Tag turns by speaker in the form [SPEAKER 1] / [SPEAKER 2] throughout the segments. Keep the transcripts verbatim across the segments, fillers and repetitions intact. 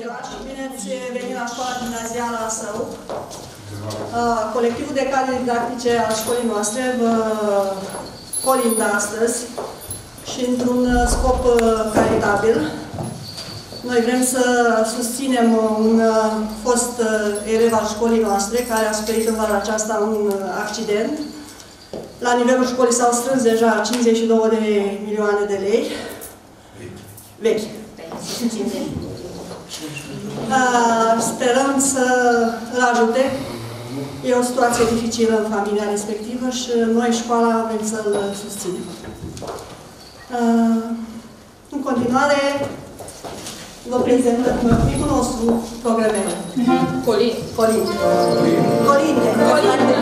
[SPEAKER 1] dragi, bine ați venit la școala gimnazială a Său. Colectivul de cadre didactice al școlii noastre vă colindă astăzi și într-un scop caritabil. Noi vrem să susținem un fost elev al școlii noastre care a suferit în vara aceasta un accident. La nivelul școlii s-au strâns deja cincizeci și două de milioane de lei. Vechi. Sperăm să îl ajute. E o situație dificilă în familia respectivă și noi, școala, vrem să-l susținem. În continuare, vă prezentăm micul nostru programel.
[SPEAKER 2] Colin.
[SPEAKER 1] Colin. Colinde. Colinde.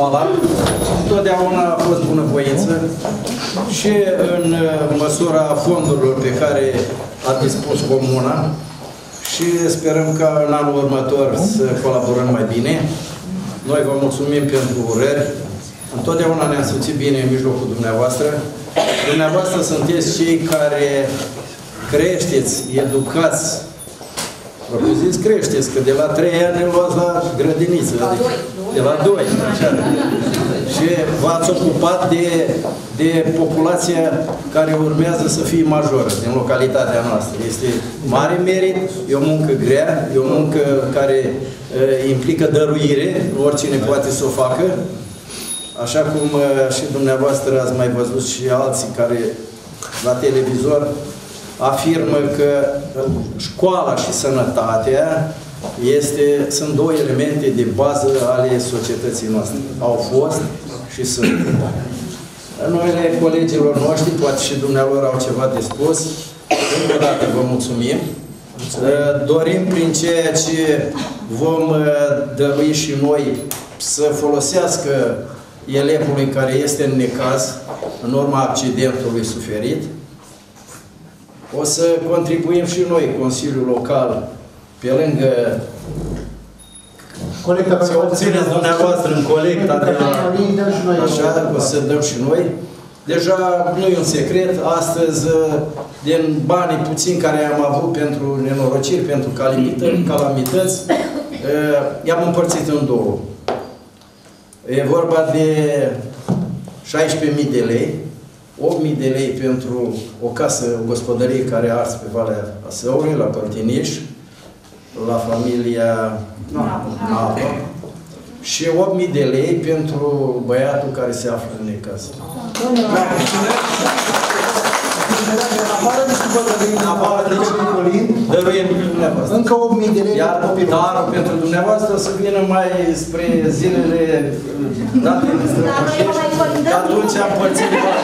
[SPEAKER 2] școala. Întotdeauna a fost bunăvoință și în măsura fondurilor pe care a dispus comuna și sperăm ca în anul următor să colaborăm mai bine. Noi vă mulțumim pentru urări. Întotdeauna ne-am simțit bine în mijlocul dumneavoastră. Dumneavoastră sunteți cei care creșteți, educați. Propriu-zis creșteți, că de la trei ani îl luați la grădiniță. Adică de la doi. Așa. Și v-ați ocupat de, de populația care urmează să fie majoră din localitatea noastră. Este mare merit, e o muncă grea, e o muncă care uh, implică dăruire, oricine poate să o facă. Așa cum uh, și dumneavoastră ați mai văzut și alții care la televizor afirmă că școala și sănătatea este, sunt două elemente de bază ale societății noastre. Au fost și sunt. În numele colegilor noștri, poate și dumneavoastră au ceva de spus. Încă o dată vă mulțumim. Dorim prin ceea ce vom dărui și noi să folosească elevului care este în necaz în urma accidentului suferit. O să contribuim și noi, Consiliul Local, pe lângă colecta ce obțineți dumneavoastră în colecta de la... Așa, o să dăm și noi. Deja nu e un secret, astăzi, din banii puțini care am avut pentru nenorociri, pentru calamități, i-am împărțit în două. E vorba de șaisprezece mii de lei, opt mii de lei pentru o casă, o gospodărie care a ars pe Valea Asăului, la Părtiniș, la familia Nava, și opt mii de lei pentru băiatul care se află în necaz. Dăruim dumneavoastră.
[SPEAKER 3] Încă opt mii de lei.
[SPEAKER 2] Iar darul pentru dumneavoastră o să vină mai spre zilele date de strămoșești, că atunci am părțit bani.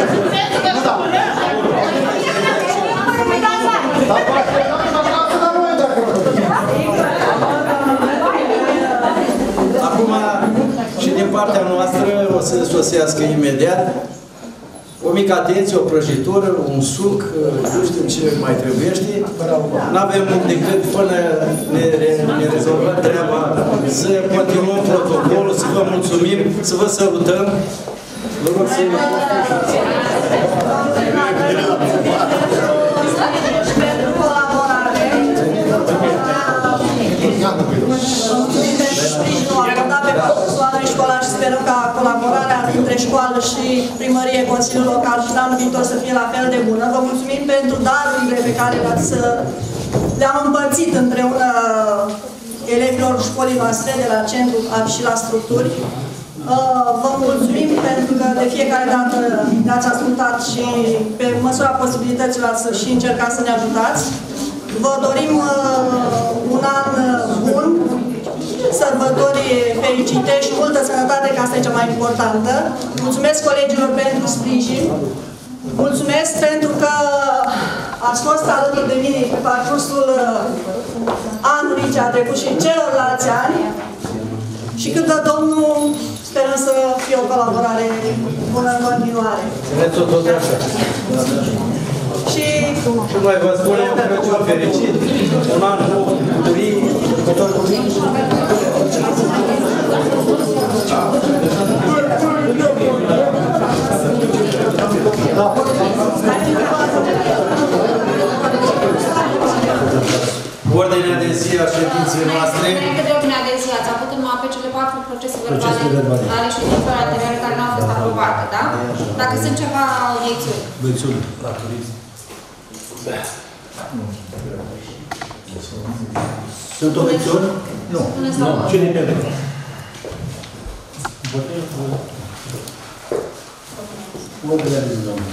[SPEAKER 2] Acum, și din partea noastră, o să sosească imediat o mică atenție, o prăjitură, un suc, nu știu ce mai trebuiește. N-avem decât până ne, ne rezolvăm treaba, să continuăm protocolul, să vă mulțumim, să vă sărutăm. Vă rog să...
[SPEAKER 1] Sperăm ca colaborarea între școală și primărie, Consiliul Local și anul viitor să fie la fel de bună. Vă mulțumim pentru darurile pe care le-am împărțit împreună elevilor școlii noastre de la centru și la structuri. Vă mulțumim pentru că de fiecare dată ne-ați ascultat și pe măsura posibilităților ați și încercat să ne ajutați. Vă dorim un an bun, sărbători fericite și multă sănătate, că asta e cea mai importantă. Mulțumesc colegilor pentru sprijin. Mulțumesc pentru că ați fost alături de mine pe parcursul anului ce a trecut și celorlalți ani. Și când dă Domnul, sperăm să fie o colaborare bună în continuare.
[SPEAKER 2] Țineți-o tot așa.
[SPEAKER 1] Și
[SPEAKER 2] noi vă spunem Crăciun fericit, un an nou, bucurii, cu tot cu mine. Ordinea de zi a ședinței noastre.
[SPEAKER 4] Înainte de ordinea de zi, ați avut în mape cele patru procese verbale ale ședințelor anterioare care nu au fost aprobate, da? Dacă sunt ceva obiecțiuni.
[SPEAKER 3] Obiecțiuni. Sunt obiecțiuni? Nu. Cine e pentru? Ordinea de zi, domnule.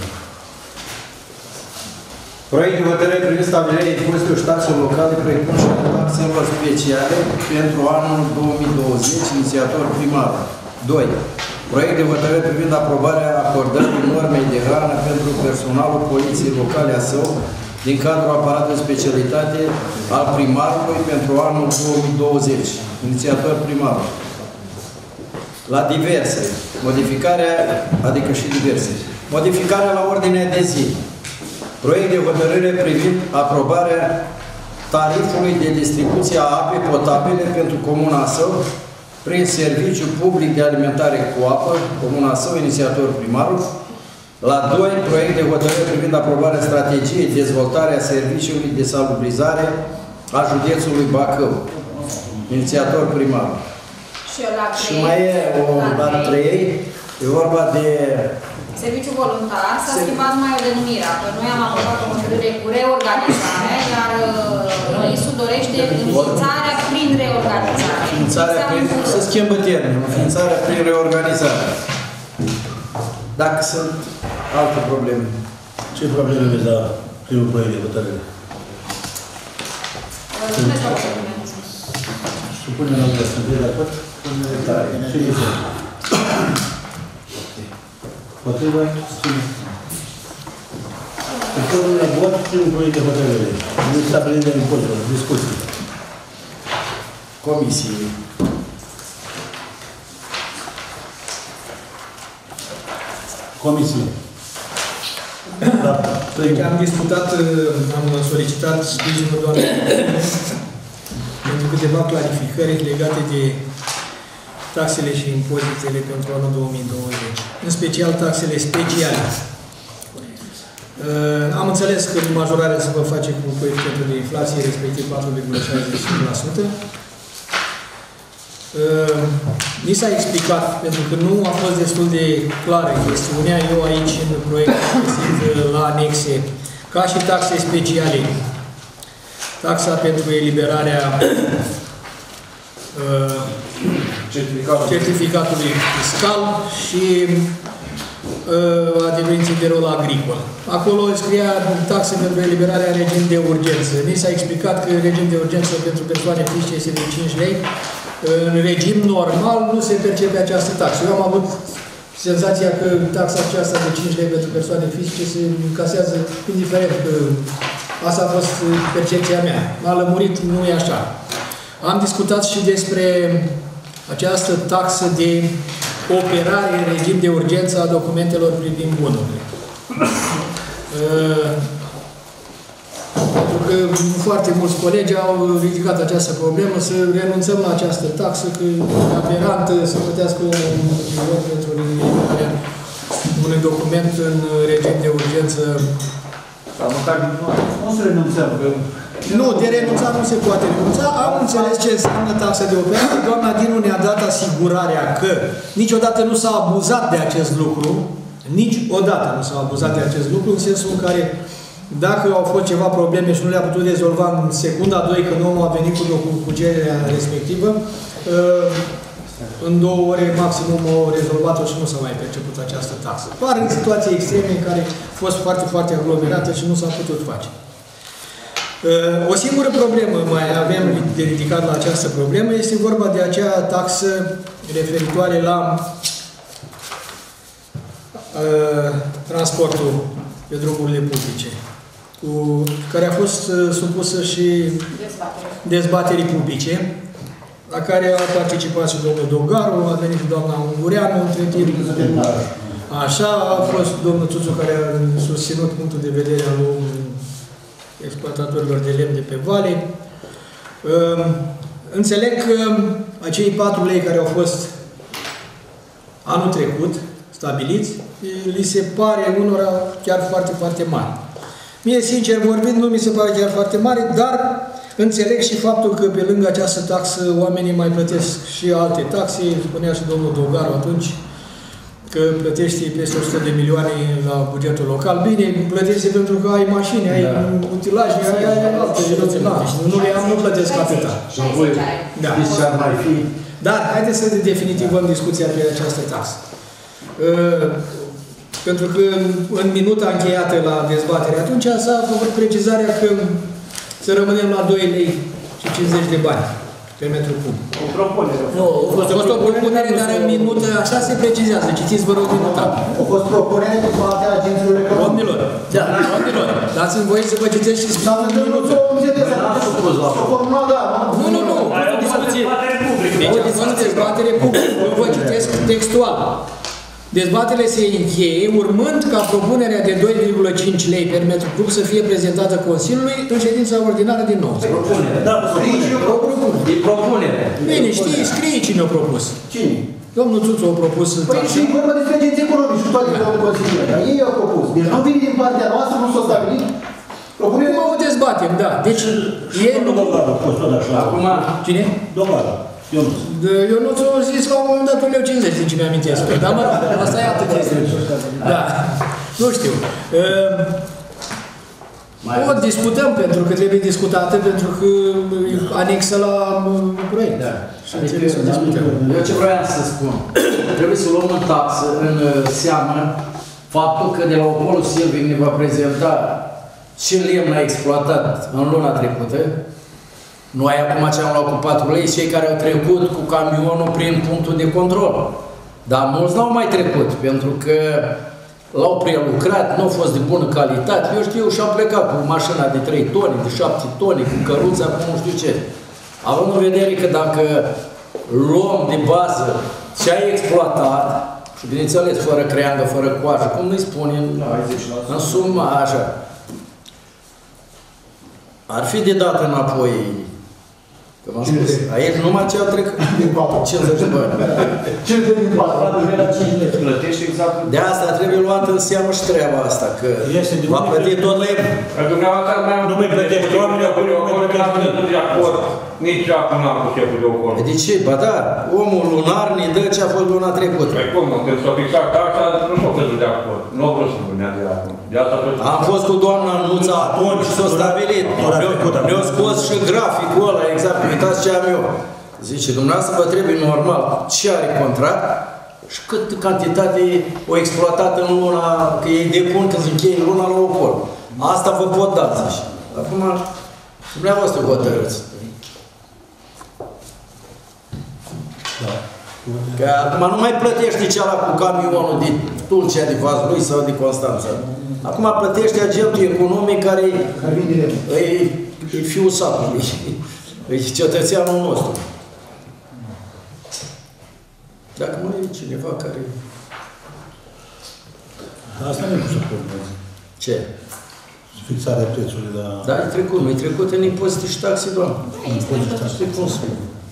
[SPEAKER 2] Proiect de hotărâre privind stabilirea impozitelor și taxelor locale, proiectul și taxelor speciale pentru anul două mii douăzeci, inițiator primar. doi. Proiect de hotărâre privind aprobarea acordării normei de hrană pentru personalul Poliției Locale Asău din cadrul aparatului specialitate al primarului pentru anul două mii douăzeci, inițiator primarul. la diverse. Modificarea, adică și diverse. Modificarea la ordinea de zi. Proiect de hotărâre privind aprobarea tarifului de distribuție a apei potabile pentru Comuna Său prin serviciu public de alimentare cu apă, Comuna Său, inițiator primarul. La doi, proiect de hotărâre privind aprobarea strategiei de dezvoltare a serviciului de salubrizare a județului Bacău, inițiator primarul.
[SPEAKER 4] Și, la
[SPEAKER 2] și mai e o la trei, e vorba de
[SPEAKER 4] serviciu voluntar, s-a schimbat numai o denumire, că noi am aprobat o hotărâre cu reorganizare, iar Isu dorește înființarea prin reorganizare.
[SPEAKER 2] Înființarea prin, se schimbă termenul, înființarea prin reorganizare. Dacă sunt alte probleme.
[SPEAKER 3] Ce probleme vezi la primul proiect de hotărâre?
[SPEAKER 4] Spuneți la probleme.
[SPEAKER 3] Supunem la vot. Sunteți de acord? Ce este? Potriva? Supunem la vot primul proiect de hotărâre. Nu stabilit de impozitelor. Discuții.
[SPEAKER 2] Comisii.
[SPEAKER 3] Comisii.
[SPEAKER 5] Da. Deci am discutat, am solicitat sprijinul doamnei pentru câteva clarificări legate de taxele și impozitele pentru anul două mii douăzeci, în special taxele speciale. Am înțeles că majorarea se va face cu coeficientul de inflație, respectiv patru virgulă șaizeci și cinci la sută. Ni s-a explicat, pentru că nu a fost destul de clară chestiunea, eu aici în proiect am găsit la anexe, ca și taxe speciale, taxa pentru eliberarea uh, certificatului. certificatului fiscal și uh, adeverinții de rol agricol. Acolo scria taxe pentru eliberarea în regim de urgență. Ni s-a explicat că regim de urgență pentru persoane fizice este de cinci lei. În regim normal nu se percepe această taxă. Eu am avut senzația că taxa aceasta de cinci lei pentru persoane fizice se încasează indiferent că asta a fost percepția mea. M-a lămurit, nu e așa. Am discutat și despre această taxă de operare în regim de urgență a documentelor privind bunurile. Pentru că foarte mulți colegi au ridicat această problemă să renunțăm la această taxă, că e aberantă să plătească un milion pentru eliberarea unui document în regim de urgență.
[SPEAKER 3] Sau măcar nu să renunțăm, că...
[SPEAKER 5] Nu, de renunțat nu se poate renunța. Am înțeles ce înseamnă taxa de operare. Doamna Dinu ne-a dat asigurarea că niciodată nu s-a abuzat de acest lucru, niciodată nu s-a abuzat de acest lucru, în sensul în care dacă au fost ceva probleme și nu le-a putut rezolva în secunda doi, când omul a venit cu, cu cererea respectivă, în două ore maximum au rezolvat-o și nu s-a mai perceput această taxă. Doar în situații extreme în care a fost foarte, foarte aglomerată și nu s-a putut face. O singură problemă mai avem de ridicat la această problemă, este vorba de acea taxă referitoare la uh, transportul pe drumurile publice, cu, care a fost uh, supusă și dezbaterii publice, la care a participat și domnul Dogaru, a venit și doamna Ungureanu, între timp. Așa, a fost domnul Tuțu care a susținut punctul de vedere al exploatatorilor de lemn de pe vale. Uh, înțeleg că acei patru lei care au fost anul trecut stabiliți, li se pare unora chiar foarte, foarte mari. Mie, sincer vorbind, nu mi se pare chiar foarte mare, dar înțeleg și faptul că pe lângă această taxă oamenii mai plătesc și alte taxe. Spunea și domnul Dogaru atunci că plătești peste o sută de milioane la bugetul local. Bine, plătești pentru că ai mașini, ai da. utilaje, ai, ai, ai alte județe. Da. Nu le am, nu plătesc atâta. Da. Dar haideți să definitivăm discuția pe această taxă. Uh, pentru că în minuta încheiată la dezbatere atunci s-a făcut precizarea că să rămânem la doi lei și cincizeci de bani pe metru cub.
[SPEAKER 3] O propunere.
[SPEAKER 5] Nu, a fost o propunere, dar în minută așa se precizează. Citiți, vă rog, minuta.
[SPEAKER 3] A fost propunere de partea agenților economice.
[SPEAKER 5] Domnilor, da, domnilor, dați-mi voie să vă citesc și spun în minută. Nu, nu, nu, discuție. Deci a fost dezbatere publică. Eu vă citesc textual. Dezbaterile se încheie urmând ca propunerea de doi virgulă cinci lei per metru cub să fie prezentată Consiliului în ședința ordinară din nou.
[SPEAKER 2] Propunere.
[SPEAKER 3] Da, propunere.
[SPEAKER 2] E propunere.
[SPEAKER 5] Bine, știi, scrie cine a propus.
[SPEAKER 3] Cine?
[SPEAKER 5] Domnul Țuțu a propus.
[SPEAKER 3] Păi și vorba despre agenții economici și toate domnul consilier. Dar ei au propus. Deci nu vine din partea noastră, nu s-a stabilit. Propunerea...
[SPEAKER 5] Cum o dezbatem, da. Deci, ei nu...
[SPEAKER 2] Acum...
[SPEAKER 5] Cine?
[SPEAKER 3] Dovadă. Eu nu.
[SPEAKER 5] Eu nu ți-o zis la un moment dat un leu cincizeci, din ce mi-amintesc. Dar mă rog, asta e altă chestie. Da. Nu știu. O discutăm pentru că trebuie discutată, pentru că anexă la proiect. Da. Și trebuie să discutăm.
[SPEAKER 2] Eu ce vreau să spun, trebuie să luăm în taxă, în seamă, faptul că de la Opolul Silvic ne va prezenta ce lemn a exploatat în luna trecută. Noi acum ce am luat cu patru lei, cei care au trecut cu camionul prin punctul de control. Dar mulți n-au mai trecut, pentru că l-au prelucrat, nu a fost de bună calitate. Eu știu, și-au plecat cu mașina de trei tone, de șapte tone, cu căruța, cu nu știu ce. Având în vedere că dacă luăm de bază ce ai exploatat, și bineînțeles, fără creangă, fără coajă, cum îi spunem, în sumă, așa, ar fi de dat înapoi. Că v-am spus, aici numai ce au trecut cincizeci de bani.
[SPEAKER 3] cincizeci de bani.
[SPEAKER 6] Plătești exact.
[SPEAKER 2] De asta trebuie luat în seamă și treaba asta, că va plăti tot lemn.
[SPEAKER 3] Nu mai plătești oamenii acolo, nu mai plătești
[SPEAKER 6] de acord. Nici acum n-am cu șeful de ocol.
[SPEAKER 2] De ce? Ba da, omul lunar ne dă ce a fost luna trecută.
[SPEAKER 6] Păi cum, când s-a fixat taxa, nu s-a căzut de acord. Nu a vrut să vânea de acum.
[SPEAKER 2] Am fost cu doamna Nuța atunci și s-a stabilit. Ne-a scos și graficul ăla, exact. Uitați ce am eu. Zice, dumneavoastră vă trebuie normal ce are contract și cât cantitate o exploatat în luna, că ei depun când se încheie luna la Opol. Asta vă pot da, zice. Acum, dumneavoastră hotărâți.
[SPEAKER 3] Da.
[SPEAKER 2] Că acum nu mai plătește ceala cu camionul din Tulcea, de Vaslui sau de Constanța. Acum plătește agentul economic care e, e fiul satului, e cetățeanul nostru. Dacă mai e cineva care...
[SPEAKER 3] Asta nu e cu să pornezi.
[SPEAKER 2] Ce?
[SPEAKER 3] Fixarea prețului la...
[SPEAKER 2] Da, e trecut, nu e trecut în impozite și taxe, doamne.
[SPEAKER 3] Impozite și taxe.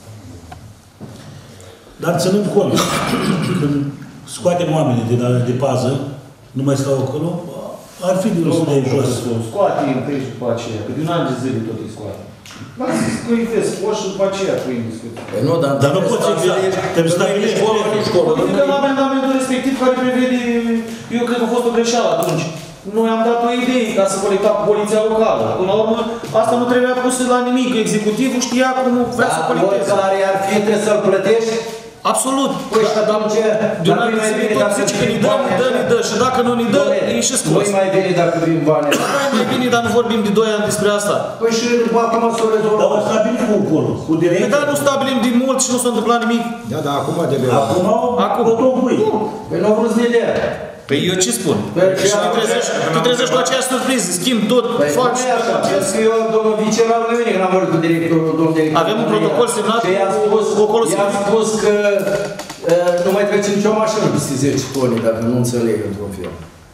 [SPEAKER 3] Dar ținând cont, când scoatem oamenii de, la, de pază, nu mai stau acolo, ar fi din de jos.
[SPEAKER 6] Scoate întâi și după aceea, că din an de zile tot îi scoate. Lasă-ți că îi vezi scoși și după aceea cu ei discuții.
[SPEAKER 2] Păi nu, dar,
[SPEAKER 3] dar nu poți să stabilești
[SPEAKER 2] școală, nu școală.
[SPEAKER 6] Adică la amendamentul respectiv care prevede, eu cred că a fost o greșeală atunci. Noi am dat o idee ca să colecta cu poliția locală. Până la urmă, asta nu trebuia pus la nimic. Executivul știa cum vrea să colecteze.
[SPEAKER 2] Dar care ar fi, trebuie să-l plătești?
[SPEAKER 6] Absolut.
[SPEAKER 2] Păi și atunci,
[SPEAKER 6] dar nu mai bine dacă zice că ni dă, ni dă, ni dă. Și dacă nu ni dă, e și scos.
[SPEAKER 2] Nu mai bine dacă vin bani.
[SPEAKER 6] Nu mai bine, dar nu vorbim de doi ani despre asta.
[SPEAKER 2] Păi și acum s-o rezolvă.
[SPEAKER 3] Dar o stabilim cu Opolul, cu direcția.
[SPEAKER 6] Păi da, nu stabilim din mult și nu s-a întâmplat nimic.
[SPEAKER 5] Da, da, acum de le
[SPEAKER 3] Acum
[SPEAKER 6] Acum.
[SPEAKER 3] protopui.
[SPEAKER 2] Păi nu au vrut să ne dea.
[SPEAKER 6] Păi eu ce spun? Și te trezești, te trezești cu aceea surpriză, schimb tot, faci...
[SPEAKER 2] Păi nu e așa, pentru că eu, domnul vice, n-am nimic, că n-am vorbit cu directorul, domnul director.
[SPEAKER 6] Avem un protocol semnat cu Opolul Silvic.
[SPEAKER 2] I-am spus că nu mai trece nicio mașină peste zece tone, dacă nu înțeleg într-un fel.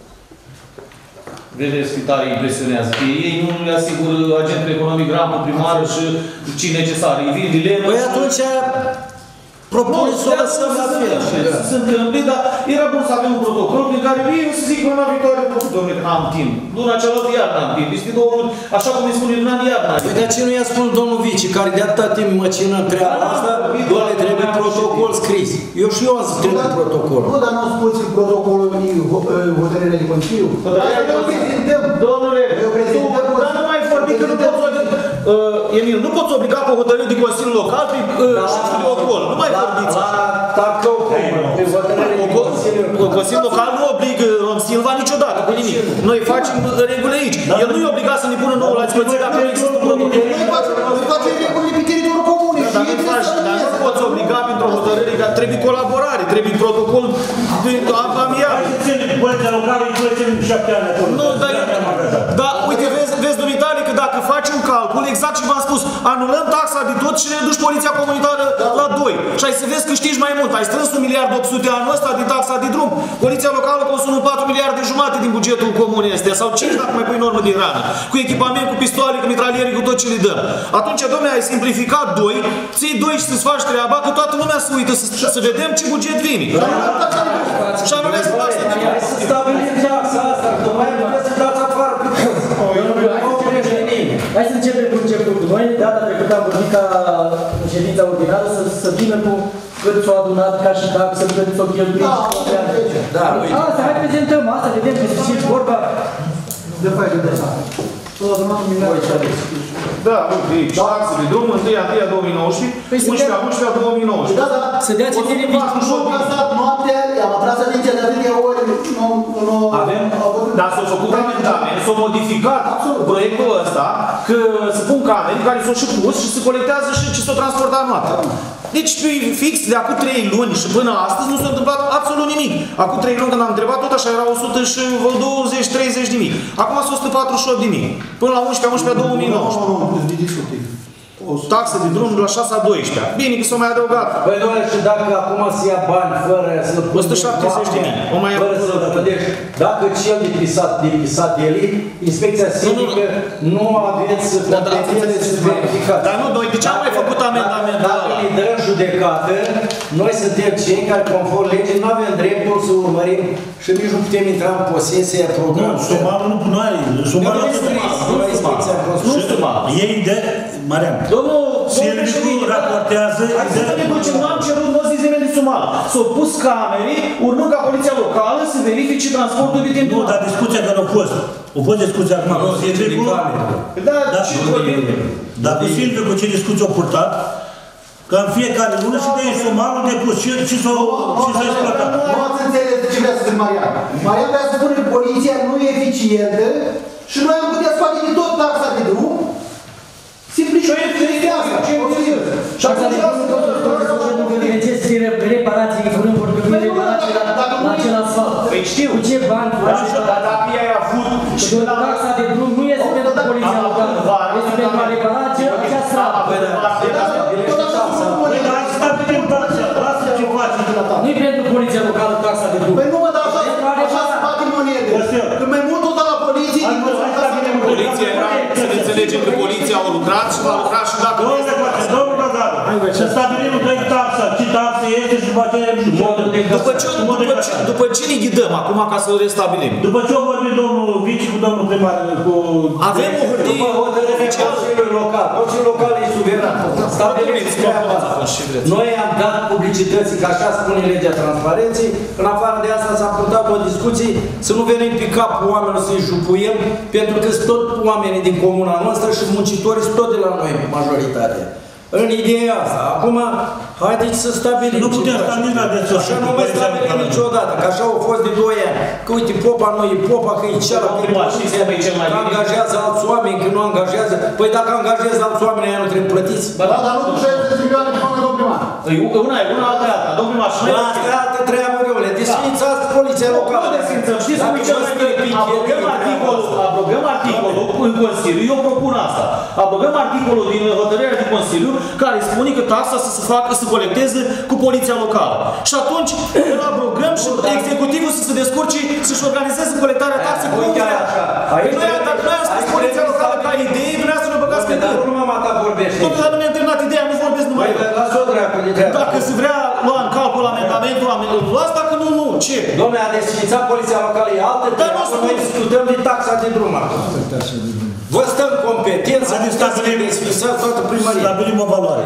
[SPEAKER 6] Vedeți cât tare impresionează. Că ei nu le asigură agentul economic, ramul primară și ce necesar. Îi vin dileme.
[SPEAKER 2] Păi atunci... Propune să o lăsăm la fel.
[SPEAKER 6] Să se întâmple, dar era bun să avem un protocol prin care eu să zic luna viitoare, domnule, că n-am timp. Luna cealaltă iar n-am timp. Este două luni, așa cum îi spune luna iar n-am timp.
[SPEAKER 2] Păi de ce nu i-a spus domnul vice, care de atâta timp măcină treaba asta, doamne, trebuie protocol scris. Eu și eu am zis, trebuie protocol.
[SPEAKER 3] Nu, dar nu spus în protocolul hotărârea de Consiliu.
[SPEAKER 6] Hotărârea de Consiliu. Domnule, dar nu mai vorbi că nu poți Uh, Emil, nu poți obliga pe hotărâri de Consiliul Local prin protocol. Nu mai vorbiți așa. Consiliul Local nu obligă Rom Silva niciodată cu nimic. Noi facem regulile aici. El nu e obligat să ne pună nouă la dispoziție dacă nu există un protocol.
[SPEAKER 3] Noi facem regulile pe teritoriul comun.
[SPEAKER 6] Dar nu faci, dar nu poți obliga printr-o hotărâre, că trebuie colaborare, trebuie protocol amiabil.
[SPEAKER 3] Poliția locală îi plăcem șapte ani acolo.
[SPEAKER 6] Nu, dar, da, uite, vezi, vezi, dumitare, că dacă faci un calcul, exact ce v-am spus. Anulăm taxa de tot și ne duci poliția comunitară la doi. Și ai să vezi că câștigi mai mult. Ai strâns un miliard opt sute anul ăsta de taxa de drum. Poliția locală consumă patru miliarde jumate din bugetul comunei astea, sau cinci dacă mai pui normă din rană. Cu echipament, cu pistoale, cu mitraliere, cu tot ce le dăm. Atunci, dom'le, ai simplificat doi, ții doi și să-ți faci treaba, că toată lumea se uită să, să vedem ce buget vine. Și anulează taxa de drum.
[SPEAKER 7] Hai să stabilim taxa asta, că mai puteți să dați afară pe toți.
[SPEAKER 8] Hai să începem cu începutul. Noi, data trecută, am vorbit ca în ședința ordinară să, să vină cu cât s-o adunat ca și taxă, cât s-o cheltuit.
[SPEAKER 7] Da, uite.
[SPEAKER 8] Asta, hai prezentăm asta, vedem despre ce e vorba. De fapt, de asta.
[SPEAKER 6] Da, uite, aici, taxe de drum, întâi a întâi a două mii nouăsprezece, unsprezece a unsprezece a două mii nouăsprezece.
[SPEAKER 5] Da, da,
[SPEAKER 8] să dea citire
[SPEAKER 5] nici nu s-a casat noaptea, i-am atras atenția de atâtea ori, nu...
[SPEAKER 6] Avem, dar s-au făcut amendament, s-au modificat proiectul ăsta, că se pun camere care s-au și pus și se colectează și ce s-au transportat noaptea. Deci, fix, de acum trei luni și până astăzi nu s-a întâmplat absolut nimic. Acum trei luni când am întrebat, tot așa era o sută douăzeci treizeci de mii. Acum sunt o sută patruzeci și opt de mii. Până la unsprezece a unsprezece a două mii nouăsprezece. Taxe de drum de la șase a doisprezece. Bine că s-au mai adăugat.
[SPEAKER 7] Păi doamne, și dacă acum se ia bani fără să...
[SPEAKER 6] o sută șaptezeci de mii.
[SPEAKER 7] Fără să plătești. Dacă cel de pisat, de pisat el, inspecția sinică nu aveți competențe să verificați.
[SPEAKER 6] Dar nu, noi de ce am mai făcut amendamentul ăla?
[SPEAKER 7] Dacă îi dăm judecată, noi suntem cei care, conform legii, nu avem dreptul să urmărim și nici nu putem intra în posesia programului.
[SPEAKER 3] Nu, sumarul nu noi. Sumarul
[SPEAKER 7] nu
[SPEAKER 6] sumarul.
[SPEAKER 3] Ei de... Marian.
[SPEAKER 6] Domnul,
[SPEAKER 3] Serviciul raportează...
[SPEAKER 6] Hai să ne ducem, nu am cerut, nu zi nimeni de sumal. S-au pus camere, urmând ca poliția locală să verifice transportul de timp.
[SPEAKER 3] Nu, dar discuția care a fost. A fost discuția acum cu Silviu.
[SPEAKER 6] Da, ce vorbim?
[SPEAKER 3] Dar cu Silviu, cu ce discuție au purtat, că în fiecare lună și de sumarul depus și s-a exploatat.
[SPEAKER 5] Nu ați înțeles de ce vrea să zic Marian. Marian vrea să spune că poliția nu e eficientă și noi am putea scoate de tot taxa de drum. Simplificați de asta.
[SPEAKER 8] Și atunci nu beneficiezi de reparații, fărând vorbim de reparații la acel asfalt.
[SPEAKER 6] Păi știu.
[SPEAKER 8] Cu ce bani?
[SPEAKER 6] Dar dacă ai avut...
[SPEAKER 8] Și taxa de drum nu este pentru poliția locală. Este pentru a repara acea stradă. Nu-i pentru poliția locală taxa de drum.
[SPEAKER 5] Păi nu mă, dar așa se bate monede. Când mai mult tot la poliție,
[SPEAKER 6] poliția era, să ne înțelegem că poliția a lucrat și va lucra și dacă...
[SPEAKER 3] Domnul Răzare, să stabilim că e taxa, ce taxa este și după aceea
[SPEAKER 6] după ce, după, ce, după ce ne ghidăm acum ca să restabilim?
[SPEAKER 3] După ce a vorbit domnul Vici cu domnul primar cu...
[SPEAKER 6] Avem o hârtie oficială.
[SPEAKER 7] Consiliul local, Consiliul local e suveran. Stabiliți treaba asta. Noi am dat publicității, că așa spune legea transparenței, în afară de asta s-a purtat o discuție să nu venim pe capul oamenilor să-i jupuiem, pentru că sunt tot oamenii din comuna noastră și muncitorii sunt tot de la noi, majoritatea. În ideea asta. Acum, haideți să stabilim.
[SPEAKER 3] Nu putem sta nici la desul.
[SPEAKER 7] Așa nu mai stabilim niciodată, că așa au fost de doi ani. Că uite, popa nu e popa, că e cealaltă, că angajează alți oameni, că nu angajează. Păi dacă angajează alți oameni, aia nu trebuie plătiți.
[SPEAKER 5] Da, dar nu cu șaizeci de milioane de bani, domnul primar.
[SPEAKER 6] Una e una, alta e alta. Domnul primar, și noi...
[SPEAKER 7] Asta e altă treabă, domnule. Desfințați poliția locală.
[SPEAKER 6] Nu desfințăm. Știți cum e cel mai bine? Abrogăm articolul, abrogăm articolul în Consiliu. Eu propun asta. Abrogăm articolul din hotărârea din Consiliu care spune că taxa să se facă, să colecteze cu poliția locală. Și atunci îl abrogăm și executivul să se descurce să-și organizeze colectarea taxei cu vrea. Păi noi, dacă noi am spus poliția locală ca idee, vrea să ne băgați pe gând.
[SPEAKER 7] Nu mama ta vorbește.
[SPEAKER 6] Domnule, dar nu mi-a terminat ideea, nu vorbesc numai eu.
[SPEAKER 7] Lasă-o dracu de treabă.
[SPEAKER 6] Dacă se vrea lua în calcul amendamentul, luați, dacă nu, nu. Ce?
[SPEAKER 7] Domnule, a desfințat poliția locală e altă treabă. Noi discutăm de taxa de drum. Vă stăm competență,
[SPEAKER 3] adică stabilim,
[SPEAKER 7] toată primăria.
[SPEAKER 3] Stabilim o valoare.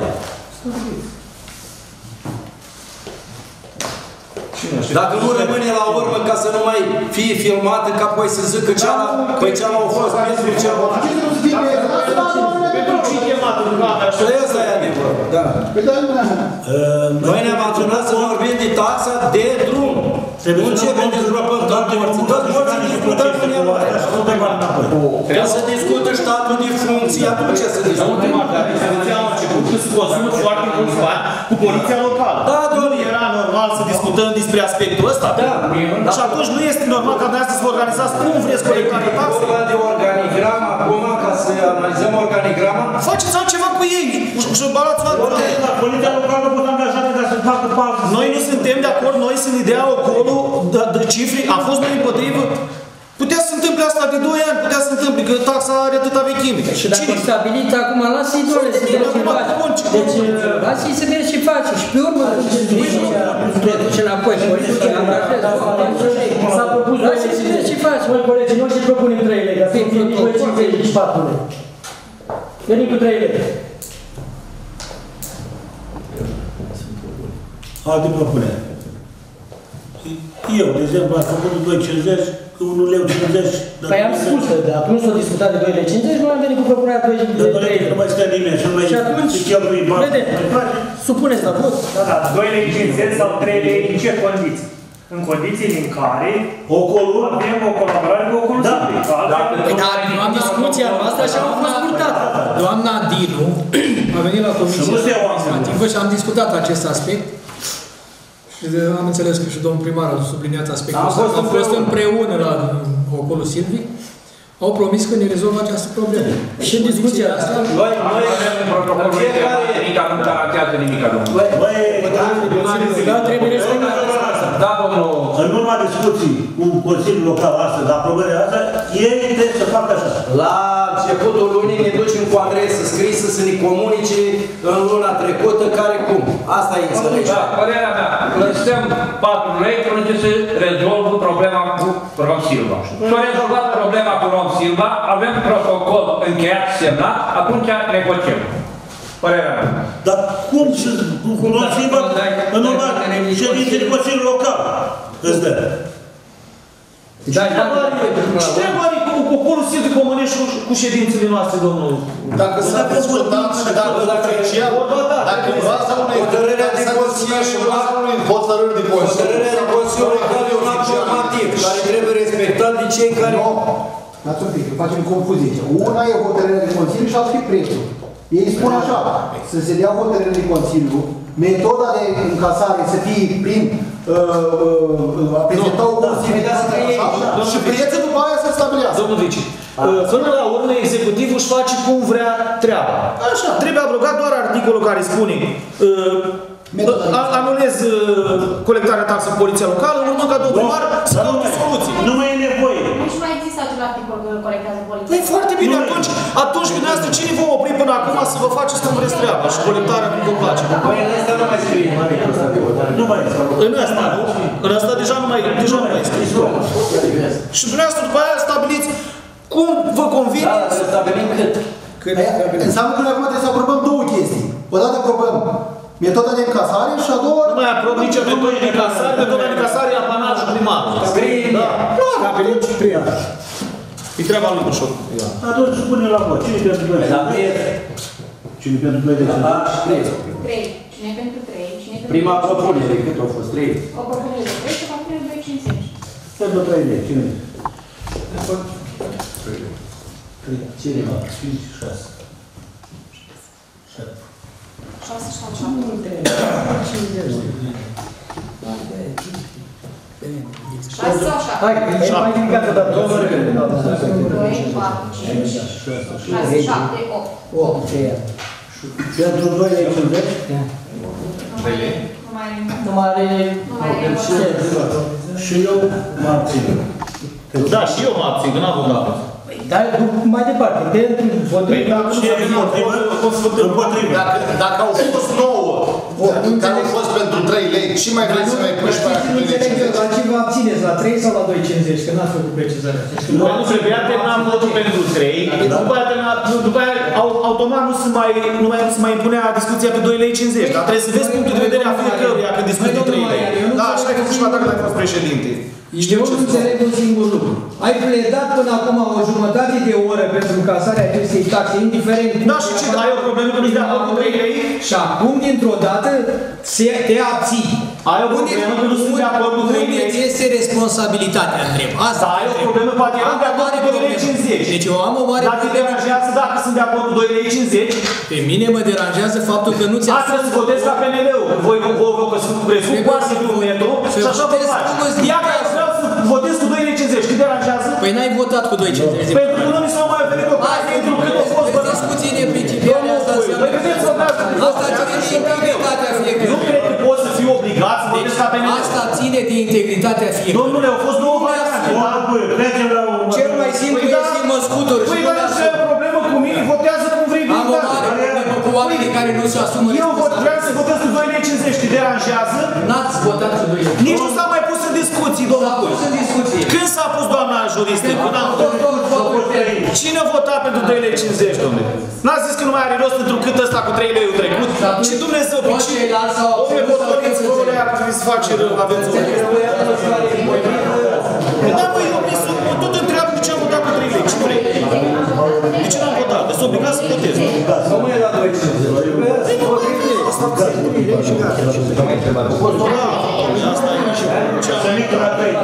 [SPEAKER 7] Dacă nu rămâne la urmă ca să nu mai fie filmată, ca apoi să zică ceala, păi ceala au fost pentru ceala.
[SPEAKER 6] Pentru ce chemat în camera?
[SPEAKER 7] Și ăsta e adevărat. Da. Noi ne-am adunat să vorbim de taxa de drum. Nu începem de dezvoltăm toate morții. Toți morții discutăm în ianuarie. Trebuie să discută statul de funcții, atunci să discutăm.
[SPEAKER 6] Poliția a început că se consumă foarte mulți bani cu poliția locală.
[SPEAKER 7] Da, domnule.
[SPEAKER 6] Nu era normal să discutăm despre aspectul ăsta?
[SPEAKER 7] Da.
[SPEAKER 6] Și atunci nu este normal ca dumneavoastră să vă organizați cum vreți colectarea taxei?
[SPEAKER 7] E vorba de organigram acum ca să analizăm organigrama?
[SPEAKER 6] Faceți altceva cu ei și balați o altă.
[SPEAKER 3] Poliția locală nu pot angajate ca să facă pauză.
[SPEAKER 6] Noi nu suntem de acord, noi sunt ideea acolo, de cifre, a fost noi împotrivă. Putea să se întâmple asta de doi ani, putea să se întâmple, că taxa are atâta vechime.
[SPEAKER 8] Și dacă e stabilit acum, lasă-i doar să vezi ce face. Deci, lasă-i să vezi ce face și pe urmă, ce înapoi, poliția, angajează, s-a propus, lasă-i să vezi ce face. Măi, colegi, noi ce propunem trei lei, dar să fie nici voi cincizeci, nici patru lei. Venim cu trei lei.
[SPEAKER 3] Alte propuneri. Eu, de exemplu, am făcut doi cincizeci, unu leu cincizeci.
[SPEAKER 8] Păi am spus că de atunci s-a discutat de doi lei cincizeci, noi am venit cu propunerea de trei lei.
[SPEAKER 3] Nu mai stă nimeni și nu mai
[SPEAKER 8] Și atunci, vedem, supuneți la vot.
[SPEAKER 9] Da, da, doi lei cincizeci sau trei lei, în ce condiții? În condițiile în care
[SPEAKER 3] ocolul
[SPEAKER 9] avem o colaborare cu ocolul
[SPEAKER 3] da.
[SPEAKER 5] Păi dar am discuția noastră și am fost purtată. Doamna Dinu a venit la Comisia Administrativă și am discutat acest aspect. Și am înțeles că și domnul primar a subliniat aspectul ăsta. Am fost împreună la ocolul Silvic. Au promis că ne rezolvă această problemă.
[SPEAKER 8] Și în discuția asta,
[SPEAKER 7] noi avem un protocol de nimic, nu garantează nimic, domnul.
[SPEAKER 8] da, trebuie respectat.
[SPEAKER 7] Da, domnul.
[SPEAKER 3] În urma discuții cu Consiliul Local astăzi, la aprobarea asta, ei trebuie să facă așa.
[SPEAKER 7] La începutul lunii ne ducem cu adresă scrisă să ne comunice în luna trecută care cum. Asta e înțelegerea.
[SPEAKER 10] Da, părerea mea, plătăm patru lei până ce se rezolvă problema cu Rom Silva. S-a rezolvat problema cu Rom Silva, avem protocol încheiat, semnat, atunci negociem. Părerea mea.
[SPEAKER 3] Dar cum și cu Rom Silva în urma ședinței Consiliului Local? Îți dă.
[SPEAKER 6] Ce treabă are cu poporul Silvic Comănești cu ședințele noastre, domnul?
[SPEAKER 11] Dacă s-a discutat și dacă oficial, dacă baza unei hotărâri de Consiliu și baza unei hotărâri de Consiliu.
[SPEAKER 7] Hotărârea de Consiliu Local e un act normativ care trebuie respectat de cei care...
[SPEAKER 12] Nu, dați un pic, facem confuzie. Una e hotărârea de Consiliu și altul e prețul. Ei spun așa, să se dea hotărârea de Consiliu, metoda de încasare să fie prin a prezenta o posibilitate și prețul după aia să stabilească.
[SPEAKER 6] Domnul Vici, până la urmă executivul își face cum vrea treaba. Așa. Trebuie abrogat doar articolul care spune anulez colectarea taxei în poliția locală, în urmă ca domnul primar să dă soluții.
[SPEAKER 3] Nu mai e nevoie.
[SPEAKER 4] Nici mai există acel articol că colectează poliția.
[SPEAKER 6] Păi foarte bine, atunci, atunci dumneavoastră cine vă opri până acum să vă faceți cum vreți treaba și colectarea cum vă place?
[SPEAKER 7] Păi în ăsta nu mai scrie.
[SPEAKER 3] Nu mai este.
[SPEAKER 6] În ăsta, nu? În ăsta deja nu mai, deja nu mai este. Și dumneavoastră după aia stabiliți cum vă convine.
[SPEAKER 7] Da, să stabilim cât.
[SPEAKER 12] Înseamnă că noi acum trebuie să aprobăm două chestii. Odată aprobăm metoda de încasare și a doua...
[SPEAKER 6] Nu mai aprob nici metoda de încasare, metoda de încasare e apanajul primarului.
[SPEAKER 7] Da.
[SPEAKER 5] Stabilim și trei ani.
[SPEAKER 6] E treaba lui Bușor.
[SPEAKER 3] Atunci spune la vot. Cine pentru doi? Cine pentru doi de
[SPEAKER 4] trei. Cine pentru trei?
[SPEAKER 7] Prima propunere, cât au fost? trei.
[SPEAKER 4] O propunere de trei și o propunere de doi cincizeci.
[SPEAKER 3] Pentru trei lei. Cine?
[SPEAKER 7] Cine?
[SPEAKER 3] cinci, șase.
[SPEAKER 4] șase sau șapte. șase sau șapte?
[SPEAKER 8] Hai, mai ridicat o dată.
[SPEAKER 4] doi, patru, cinci, șase, șapte, opt.
[SPEAKER 8] opt,
[SPEAKER 3] Pentru doi lei cincizeci?
[SPEAKER 4] Nu mai are
[SPEAKER 8] nu mai are...
[SPEAKER 4] Nu mai are.
[SPEAKER 3] Și eu mă abțin.
[SPEAKER 6] Da, și eu mă abțin, că n-am votat.
[SPEAKER 8] Dar mai departe, pentru împotriva...
[SPEAKER 11] Dacă au fost nouă, care au fost pentru trei lei, și mai vreți să mai puși pe aia cu trei lei cincizeci?
[SPEAKER 8] La ce vă abțineți, la trei sau la doi cincizeci? Că n-ați făcut precizarea.
[SPEAKER 6] Nu, nu trebuia terminat votul pentru trei, după aia, după aia automat nu se mai, nu mai, se mai impunea discuția pe doi lei cincizeci, dar trebuie să vezi punctul de vedere a fiecăruia când discuți de trei lei. Da, așa ai făcut și la dacă ai fost președinte.
[SPEAKER 8] Eu nu înțeleg un singur lucru. Ai pledat până acum o jumătate de oră pentru încasarea acestei taxe, indiferent...
[SPEAKER 6] Da, și ce, ai o problemă că nu-ți de acord cu trei lei?
[SPEAKER 8] Și acum, dintr-o dată, te abții.
[SPEAKER 6] Ai o problemă că nu sunt de acord cu trei lei?
[SPEAKER 5] Unde este responsabilitatea, întreb? Asta
[SPEAKER 6] ai o problemă, poate am de acord cu doi lei cincizeci.
[SPEAKER 5] Deci eu am o mare
[SPEAKER 6] problemă. Dar te deranjează dacă sunt de acord cu doi lei cincizeci?
[SPEAKER 5] Pe mine mă deranjează faptul că nu ți-a...
[SPEAKER 6] Asta să votez ca P N L-ul. Voi vă presupun poate să fiu un metru și așa vă faci. Ia că vreau să votez cu doi lei cincizeci. Te deranjează?
[SPEAKER 5] Păi n-ai votat cu doi cincizeci de bani.
[SPEAKER 6] Pentru că nu mi s-au mai oferit o
[SPEAKER 5] Hai, pentru discuții neprincipiale, asta înseamnă... Asta ține de integritatea fiecăruia.
[SPEAKER 6] Nu cred că poți să fii obligat să vorbesc ca pe mine.
[SPEAKER 5] Asta ține de integritatea fiecăruia.
[SPEAKER 6] Domnule, au fost două variante.
[SPEAKER 5] Cel mai simplu este măscutul.
[SPEAKER 6] Păi, dar dacă ai o problemă cu mine, votează cum vrei.
[SPEAKER 5] Am o mare problemă cu oamenii care nu se asumă
[SPEAKER 6] responsabilitatea. Eu vreau să votez cu doi lei cincizeci, te deranjează?
[SPEAKER 5] N-ați votat cu doi lei.
[SPEAKER 6] Nici nu s-a mai pus în discuții, domnul.
[SPEAKER 5] S-a pus în discuție.
[SPEAKER 6] Când s-a pus doamna juristă? Cine a votat pentru doi lei cincizeci, domnule? N-a zis că nu mai are rost pentru cât ăsta cu trei lei trecut? Și Dumnezeu, pe cine? Omule, votoriți, vă lea, să face rău, aveți o da, măi, eu mi sunt, tot întreabă de ce am votat cu trei lei, ce vrei? De ce n-am votat? De sunt obligat să votez.
[SPEAKER 7] Nu mai era doi cincizeci.
[SPEAKER 6] Asta trei lei și gata. Asta e și
[SPEAKER 3] Să mică la trei.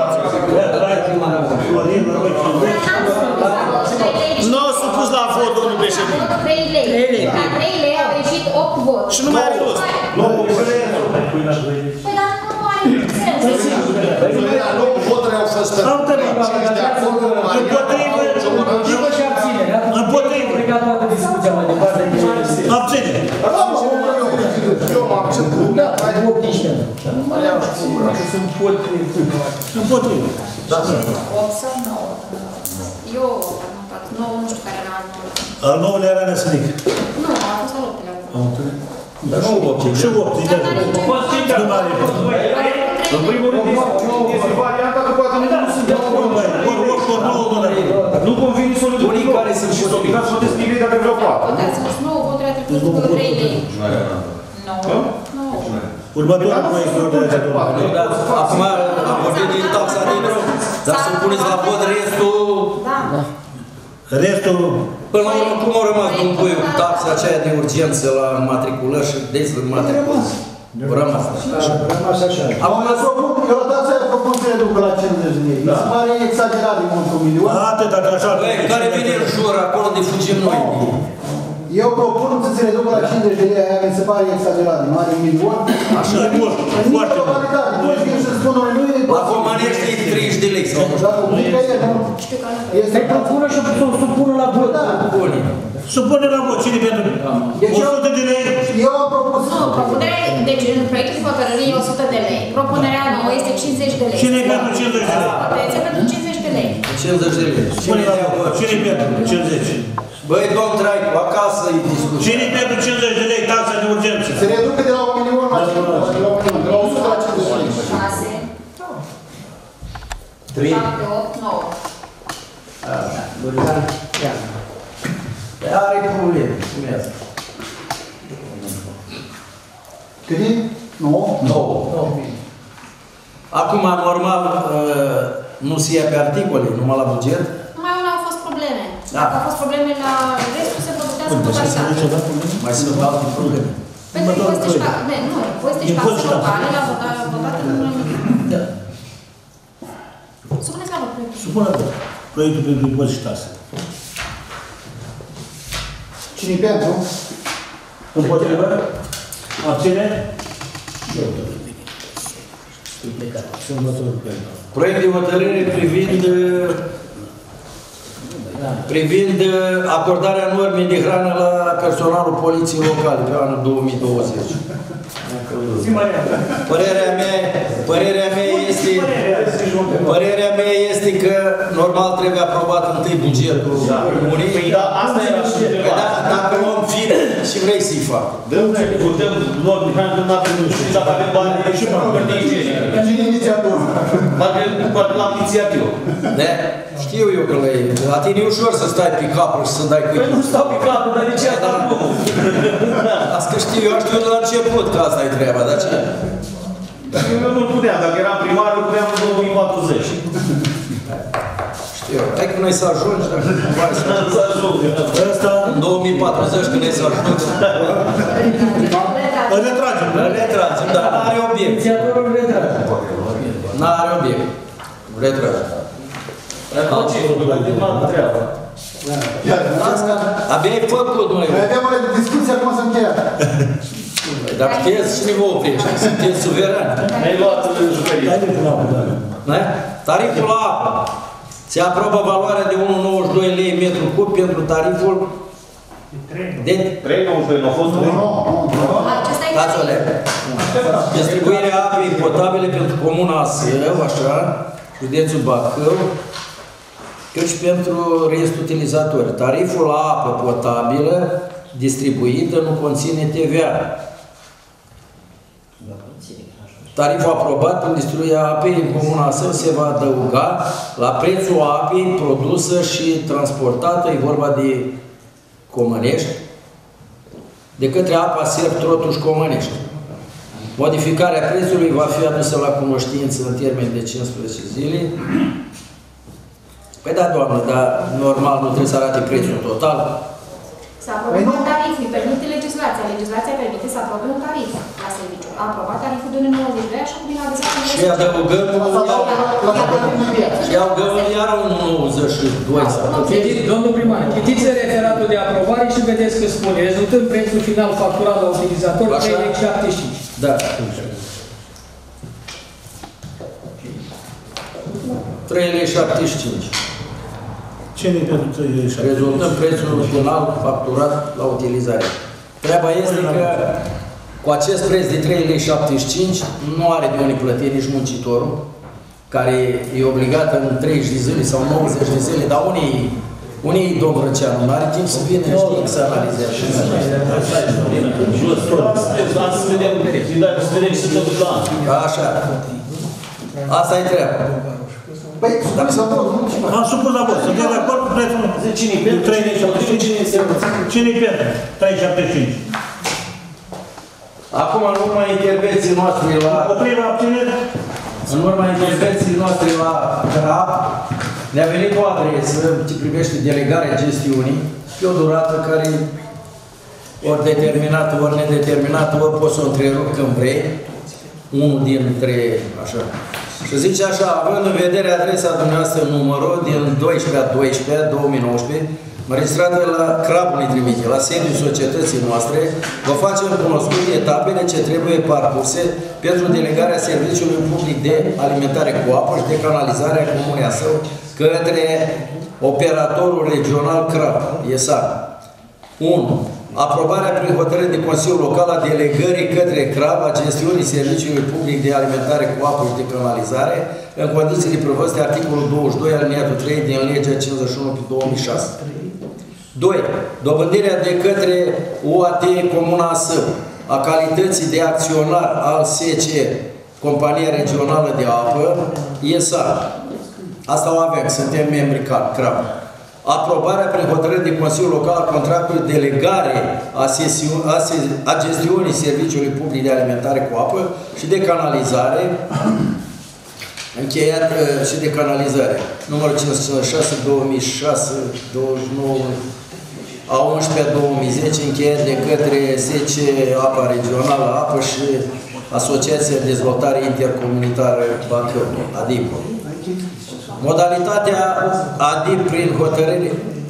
[SPEAKER 6] Nu au supus la vot, domnul președinte.
[SPEAKER 4] trei lei. La trei lei au ieșit opt voturi.
[SPEAKER 6] Și nu mai are rost.
[SPEAKER 4] Păi dar nu are sens.
[SPEAKER 11] nouă voturi au fost pentru. cinci de acolo,
[SPEAKER 3] Împotrivă. Împotrivă. Abține.
[SPEAKER 11] Eu m-am acceptat.
[SPEAKER 3] Împotrivă.
[SPEAKER 4] opt sau nouă? Eu am notat nouă, nu știu care era al nouă.
[SPEAKER 3] Al nouălea era Nesănic.
[SPEAKER 4] Nu, a fost al optelea.
[SPEAKER 7] Dar nu opt.
[SPEAKER 3] Și opt. Nu mai are.
[SPEAKER 6] În primul rând, este varianta că poate nu sunt de acord. Nu convine solidul.
[SPEAKER 7] Unii care sunt și
[SPEAKER 6] obligați să votez trei lei dacă vreau patru.
[SPEAKER 4] Dar să spus nouă voturi, a trecut cu trei lei. nouă.
[SPEAKER 3] Următorul proiect de ordine de domnule.
[SPEAKER 7] Acum am vorbit din taxa negru, dar să puneți la vot restul...
[SPEAKER 4] Da.
[SPEAKER 3] Restul...
[SPEAKER 7] Până la urmă, cum au rămas domnul Puiu cu taxa aceea de urgență la matriculări și dezmatriculări? Au rămas așa.
[SPEAKER 12] Rămas așa. Acum, eu la taxa aia propun să reducă la cincizeci de lei. Mi se pare exagerat de mult cu milion.
[SPEAKER 3] Atât, dacă așa...
[SPEAKER 7] Care vine în jur, acolo de fugim noi.
[SPEAKER 12] Eu propun să se reducă la cincizeci de lei, aia mi se pare exagerat de mare, un milion.
[SPEAKER 3] Așa e mult, foarte mult.
[SPEAKER 12] Nu știu să spun, noi nu e...
[SPEAKER 7] La Comănești e treizeci de lei.
[SPEAKER 12] Dar nu e nu. Este
[SPEAKER 8] propună și o supună la vot.
[SPEAKER 3] Supune la vot. Cine pentru? o sută de lei?
[SPEAKER 12] Eu am propus.
[SPEAKER 4] Nu, propunerea, deci în proiectul de hotărâre e o sută de lei. Propunerea nouă este cincizeci de lei.
[SPEAKER 3] Cine e pentru cincizeci de lei?
[SPEAKER 4] Votează pentru cincizeci de lei.
[SPEAKER 7] cincizeci de lei.
[SPEAKER 3] Spune la vot. Cine e pentru cincizeci?
[SPEAKER 7] Băi, domn Traicu, acasă e discuție.
[SPEAKER 3] Cine e pentru cincizeci de lei taxa de urgență?
[SPEAKER 12] Se reducă de la un milion la o sută la cincizeci de lei.
[SPEAKER 4] șase, șapte, opt, nouă.
[SPEAKER 7] Are probleme.
[SPEAKER 12] Cât e? nouă?
[SPEAKER 7] nouă. Acum, normal, nu se ia pe articole, numai la buget?
[SPEAKER 4] Numai una au fost probleme.
[SPEAKER 7] Da.
[SPEAKER 4] Dacă au fost probleme la restul, se votează în totalitate.
[SPEAKER 7] Mai sunt alte probleme.
[SPEAKER 4] Pentru impozite și taxe, nu, impozite și taxe locale la votate în
[SPEAKER 3] Da.
[SPEAKER 4] Supuneți la vot proiectul.
[SPEAKER 3] Supune la vot. Proiectul pentru impozite și taxe.
[SPEAKER 12] Cine-i pentru?
[SPEAKER 3] Împotrivă? Abține?
[SPEAKER 7] Proiect de hotărâre privind privind acordarea normei de hrană la personalul poliției locale pe anul două mii douăzeci. Părerea mea, părerea mea este părerea mea este că normal trebuie aprobat întâi bugetul comunii.
[SPEAKER 6] Asta era și
[SPEAKER 7] dacă luăm fin și vrei să-i fac.
[SPEAKER 6] Dăm, votăm norme, când n-avem, nu știu, dacă avem bani și de igienie.
[SPEAKER 12] Cine inițiator?
[SPEAKER 6] Poate l-am inițiativă.
[SPEAKER 7] Da? Știu eu că le-ai. La tine e ușor să stai pe capul și să dai cu
[SPEAKER 6] Păi nu stau pe capul, dar de ce asta nu?
[SPEAKER 7] Asta că știu, eu știu de la început că asta e treaba, dar ce?
[SPEAKER 6] Eu nu puteam, dacă eram primar, eu puteam în două mii patruzeci.
[SPEAKER 7] Știu, hai că noi să ajungi, dacă cumva
[SPEAKER 6] să ajungi.
[SPEAKER 3] Ăsta...
[SPEAKER 7] În două mii patruzeci, când noi să ajungi.
[SPEAKER 3] Îl retragem.
[SPEAKER 7] Îl retragem, dar n-are obiect.
[SPEAKER 8] Inițiatorul retrage.
[SPEAKER 7] N-are obiect. Retragem. Abia ai făcut, noi.
[SPEAKER 12] Noi avem o discuție, acum să încheiem.
[SPEAKER 7] Dar puteți și ne vă oprești, sunteți suverani.
[SPEAKER 6] Ne-ai luat jucării.
[SPEAKER 7] Da? Tariful la apă. Se aprobă valoarea de unu virgulă nouăzeci și doi lei metru cub pentru tariful de
[SPEAKER 6] trei virgulă nouăzeci și doi, nu a fost trei.
[SPEAKER 4] Acesta e
[SPEAKER 7] distribuirea apei potabile pentru Comuna Său, așa, județul Bacău, cât și pentru restul utilizatori. Tariful la apă potabilă distribuită nu conține T V A. Tariful aprobat pentru distribuirea apei în Comuna Său se va adăuga la prețul apei produsă și transportată, e vorba de Comănești, de către Apa Serv Trotuș Comănești. Modificarea prețului va fi adusă la cunoștință în termen de cincisprezece zile. Păi da, doamnă, dar normal nu trebuie să arate prețul total.
[SPEAKER 4] S-a aprobat tariful, îi permite legislația. Legislația permite să aprobe un tarif la serviciu. A aprobat tariful de unu virgulă nouăzeci și doi, așa cum bine a adresat.
[SPEAKER 7] Și adăugăm și adăugăm iar un unu virgulă nouăzeci și doi.
[SPEAKER 8] Domnul primar, citiți referatul de aprobare și vedeți că spune, rezultând prețul final facturat la utilizator trei virgulă șaptezeci și cinci.
[SPEAKER 7] Da. trei virgulă șaptezeci și cinci.
[SPEAKER 3] Ce ne pentru trei virgulă șaptezeci și cinci?
[SPEAKER 7] Rezultăm prețul final facturat la utilizare. Treaba este că cu acest preț de trei virgulă șaptezeci și cinci nu are de unde plăti nici muncitorul, care e obligat în treizeci de zile sau nouăzeci de zile, dar unii Unii domn Răceanu, nu are timp să vină, știi, să analizeze. Așa. Asta e treaba.
[SPEAKER 3] Am supus la vot. Suntem de acord cu prețul? Cine-i pentru? Cine-i pentru? trei virgulă șaptezeci și cinci.
[SPEAKER 7] Acum, în urma intervenției noastre la...
[SPEAKER 3] Oprirea abținere?
[SPEAKER 7] În urma intervenției noastre la C R A P, ne-a venit o adresă ce privește delegarea gestiunii pe o durată care ori determinată, ori nedeterminată, ori poți să o întrerup când vrei, unul dintre, așa. Și zice așa, având în vedere adresa dumneavoastră numărul din doisprezece a doisprezece două mii nouăsprezece, înregistrată la C R A P-ul trimite, la sediul societății noastre, vă facem cunoscute etapele ce trebuie parcurse pentru delegarea serviciului public de alimentare cu apă și de canalizare a Comunei Său către operatorul regional C R A P, E S A. unu. Aprobarea prin hotărâre de Consiliul Local a delegării către C R A P a gestiunii serviciului public de alimentare cu apă și de canalizare în condițiile prevăzute articolul douăzeci și doi aliniatul trei din legea cincizeci și unu pe două mii șase. doi. Dobândirea de către O A T Comuna Său a calității de acționar al S C, Compania Regională de Apă, E S A. Asta o avem, suntem membri C R A P. Aprobarea prin hotărâre de Consiliul Local a contractului delegare a, a, a gestiunii Serviciului Public de Alimentare cu Apă și de canalizare, încheiat uh, și de canalizare, numărul cinci sute cincizeci și șase două mii șase douăzeci și nouă a unsprezece două mii zece, încheiat de către S C Apa Regională Apă și Asociația de Dezvoltare Intercomunitară Bacău, ADIPO. Modalitatea A D I P prin hotărâre,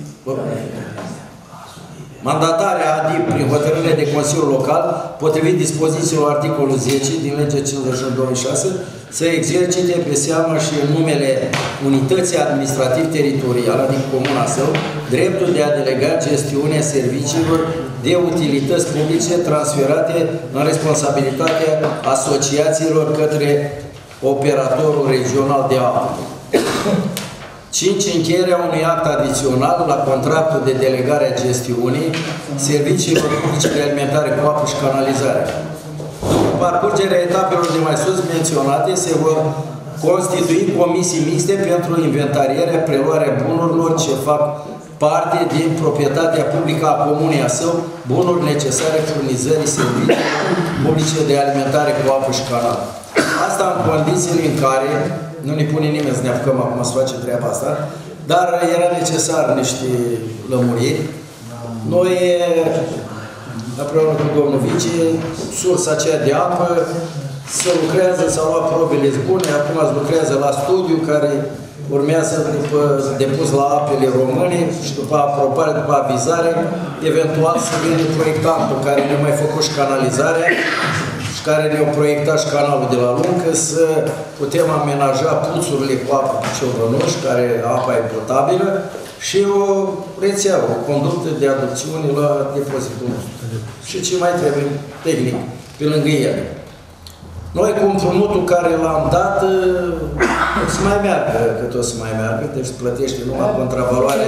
[SPEAKER 7] mandatarea A D I P prin hotărâre de Consiliul Local, potrivit dispozițiilor articolul zece din legea cincizeci și unu două mii șase, să exercite pe seama și în numele Unității Administrativ-Teritoriale, adică Comuna Său, dreptul de a delega gestiunea serviciilor de utilități publice transferate în responsabilitatea asociațiilor către operatorul regional de apă. cinci. Încheierea unui act adițional la contractul de delegare a gestiunii serviciilor publice de alimentare cu apă și canalizare. După parcurgerea etapelor de mai sus menționate, se vor constitui comisii mixte pentru inventarierea, preluarea bunurilor ce fac parte din proprietatea publică a Comunei Său, bunuri necesare furnizării serviciilor publice de alimentare cu apă și canal. Asta în condițiile în care nu ne pune nimeni să ne apucăm acum să facem treaba asta, dar era necesar niște lămuriri. Noi, împreună cu domnul vice, sursa aceea de apă, se lucrează, s-au luat probele bune, acum se lucrează la studiu, care urmează după depus la apele române și după aprobare, după avizare, eventual să vină proiectantul care ne-a mai făcut și canalizarea și
[SPEAKER 2] care ne-au proiectat și canalul de la Luncă, să putem amenaja puțurile cu apă cu ciobănuși, care apa e potabilă, și o rețea, o conductă de aducțiune la depozitul nostru. Și ce mai trebuie tehnic, pe lângă ele. Noi cu împrumutul care l-am dat, o să mai meargă, cât o să mai meargă, deci plătește numai contravaloarea.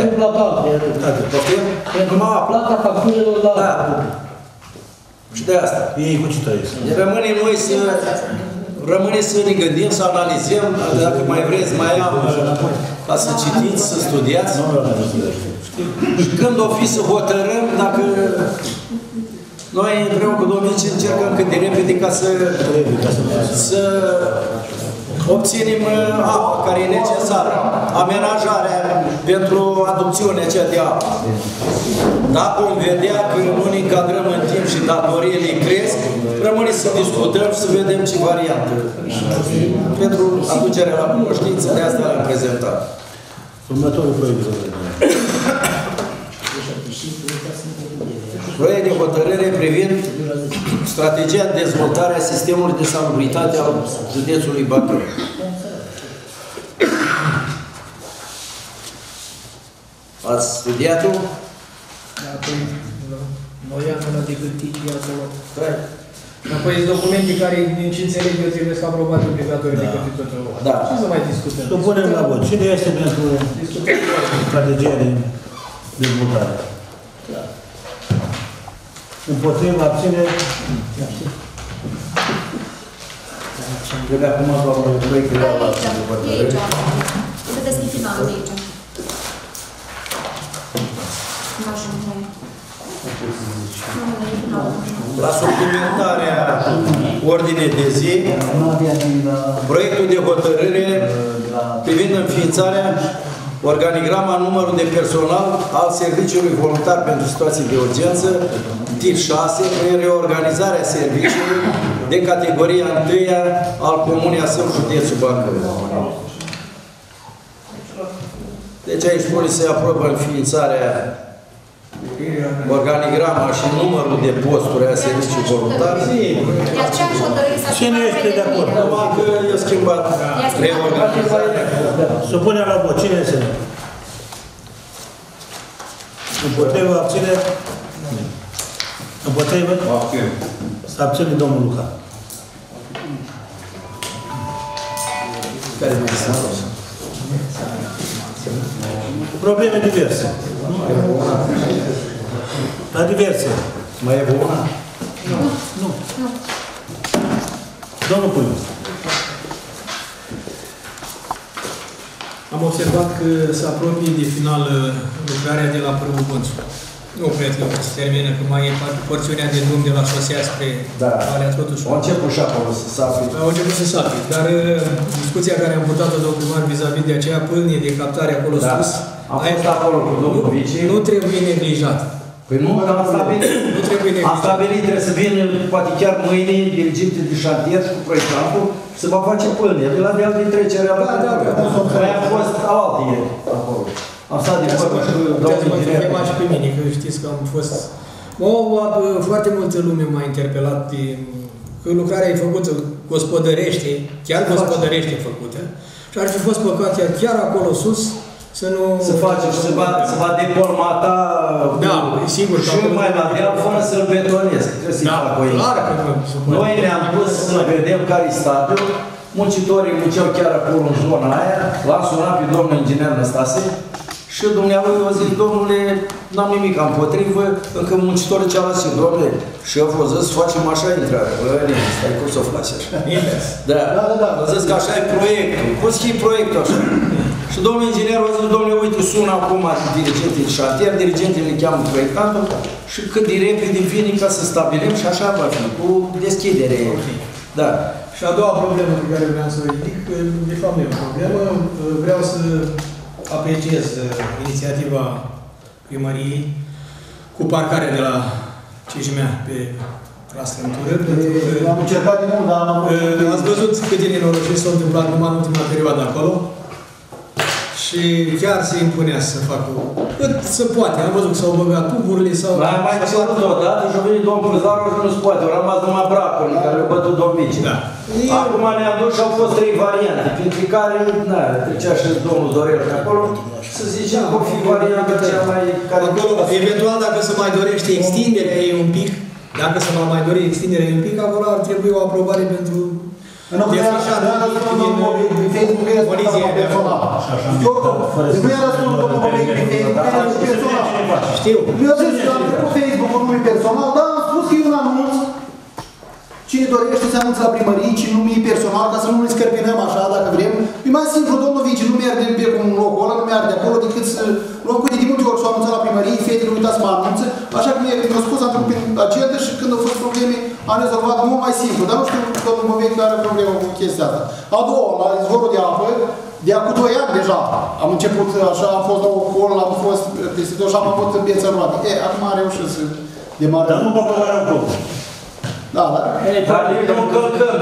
[SPEAKER 2] Numai
[SPEAKER 8] plata facturilor la...
[SPEAKER 2] Da. Și de asta.
[SPEAKER 3] Ei cu ce trăiesc?
[SPEAKER 2] Rămâne noi să... Rămâne să ne gândim, să analizăm, dacă mai vreți, mai am ca să citiți, să studiați. Și când o fi să hotărâm, dacă noi împreună cu domnul Mici încercăm cât de repede ca să, să obținem apa care e necesară, amenajarea pentru aducțiunea aceea de apă. Dacă vom vedea că nu ne încadrăm în timp și datoriile cresc, rămâne să discutăm și să vedem ce variantă. Pentru aducerea la cunoștință, de asta l-am prezentat.
[SPEAKER 3] Următorul proiect de hotărâre.
[SPEAKER 2] Proiect de hotărâre privind strategia de dezvoltare a sistemului de salubritate al județului Bacău. Ați studiat-o?
[SPEAKER 5] Noi am una de gâltici acolo. Apoi sunt documente care, din ce înțeleg eu, trebuie să aprobate obligatoriu de către toată lumea.
[SPEAKER 2] Da.
[SPEAKER 5] Ce să mai discutăm?
[SPEAKER 3] Supunem la vot. Cine este pentru strategia de dezvoltare? Împotriva, abține.
[SPEAKER 2] Eu de acum am proiectul de la
[SPEAKER 4] de aici. Să deschid finalul de aici.
[SPEAKER 2] La suplimentarea ordinei de zi, proiectul de hotărâre privind înființarea organigrama numărul de personal al Serviciului Voluntar pentru Situații de Urgență, tip șase, prin reorganizarea serviciului de categoria întâia al Comunei Asău, județul Bacău. Deci aici spune se aprobă înființarea organigrama și numărul de posturi a serviciului voluntar.
[SPEAKER 3] Cine este de acord?
[SPEAKER 2] Numai că i-a schimbat reorganizarea.
[SPEAKER 3] Supunem la vot. Cine este? Împotriva, abține? Împotriva? Să abține domnul Luca.
[SPEAKER 2] Care mai sunt?
[SPEAKER 3] Probleme diverse. La diverse.
[SPEAKER 2] Mai e bună?
[SPEAKER 3] Nu. Nu. Domnul Puiu.
[SPEAKER 5] Am observat că se apropie de final lucrarea de la Prâmul Bănțu. Nu cred că se termină, că mai e porțiunea de drum de la șosea spre Valea Slotușului.
[SPEAKER 2] Au început și acolo să sapi.
[SPEAKER 5] Au început să sapi, dar discuția care am purtat-o, domnul primar, vis-a-vis de aceea pâlnie de captare acolo
[SPEAKER 2] da.
[SPEAKER 5] sus,
[SPEAKER 2] am fost acolo cu domnul Vici.
[SPEAKER 5] Nu trebuie neglijat.
[SPEAKER 2] Păi nu, dar am stabilit.
[SPEAKER 5] Nu trebuie neglijat.
[SPEAKER 2] Am stabilit, trebuie să vină, poate chiar mâine, diriginte de șantier și cu proiectantul, să va face pâlnie. De la de altă trecere a
[SPEAKER 5] da, da, da,
[SPEAKER 2] mai am fost alte acolo. Am stat de vorbă și cu domnul inginer.
[SPEAKER 5] Mă și pe mine, că știți că am fost... Mă, foarte multă lume m-a interpelat de, că lucrarea e făcută gospodărește, chiar gospodărește făcută, și ar fi fost păcat chiar acolo sus să nu...
[SPEAKER 2] Să face și se va, se va decolmata
[SPEAKER 5] da, sigur,
[SPEAKER 2] și mai la deal fără să-l betonezi. Trebuie să-i
[SPEAKER 5] da,
[SPEAKER 2] facă o
[SPEAKER 5] clar,
[SPEAKER 2] noi ne-am pus să vedem care e stadiul. Muncitorii munceau chiar acolo în zona aia. L-am sunat pe domnul inginer Năstase și dumnealui a zis, domnule, n-am nimic împotrivă, încă muncitorii cealaltă și domnule, șeful a zis, facem așa intrare. Bă, stai cum să o faci așa. Da, da, da, da. A zis că așa e proiectul. Poți fi proiectul așa. Și domnul inginer a zis, domnule, uite, sună acum dirigenții de șantier, dirigentele le cheamă proiectantul și cât de repede vine ca să stabilim și așa va fi, cu deschidere. Da.
[SPEAKER 5] Și a doua problemă pe care vreau să o ridic, de fapt nu e o problemă, vreau să apreciez inițiativa primăriei cu parcarea de la Cijmea pe la strâmtură.
[SPEAKER 12] Am încercat din mult, dar am...
[SPEAKER 5] Ați văzut câte nenorociri s-au întâmplat numai în ultima perioadă acolo. Și chiar se impunea să facă cât se poate. Am văzut că s-au băgat tuburile sau...
[SPEAKER 7] Mai mai cerut odată și a venit domnul Păzaru și nu se poate. Au rămas numai bracurile care le-au bătut domnici. Da. Acum ne-am dus și au fost trei variante, printre care, na, trecea și domnul Dorel de acolo, să zicem că o fi varianta cea mai...
[SPEAKER 5] Acolo, eventual, dacă se mai dorește extinderea ei un pic, dacă se va mai dori extinderea ei un pic, acolo ar trebui o aprobare pentru...
[SPEAKER 12] Nu era așa, nu era răspunsul domnul Bobec din Facebook, că era răspunsul personal. Nu era răspunsul domnul Bobec din Facebook, că era personal.
[SPEAKER 5] Știu.
[SPEAKER 12] Eu zic că am trecut Facebook-ul numai personal, dar am spus că e un anunț. Cine dorește să anunțe la primărie, cine nu e personal, ca să nu ne scărpinăm așa, dacă vrem. E mai simplu, domnul Vici, nu merge pe un locul ăla, nu merge de acolo, decât să luăm cu de multe ori s-au anunțat la primărie, fetele uitați să mă anunțe. Așa că mi-a spus, am trecut prin agenda și când au fost probleme, am rezolvat mult mai simplu. Dar nu știu, domnul Bobec are problemă cu chestia asta. A doua, la izvorul de apă, de acum doi ani deja, am început așa, am fost la o col, am fost peste tot și am avut beță în roate. E, acum am reușit să demarăm.
[SPEAKER 3] Dar nu pe aprobarea acolo.
[SPEAKER 12] Da, da.
[SPEAKER 7] Dar nu încălcăm.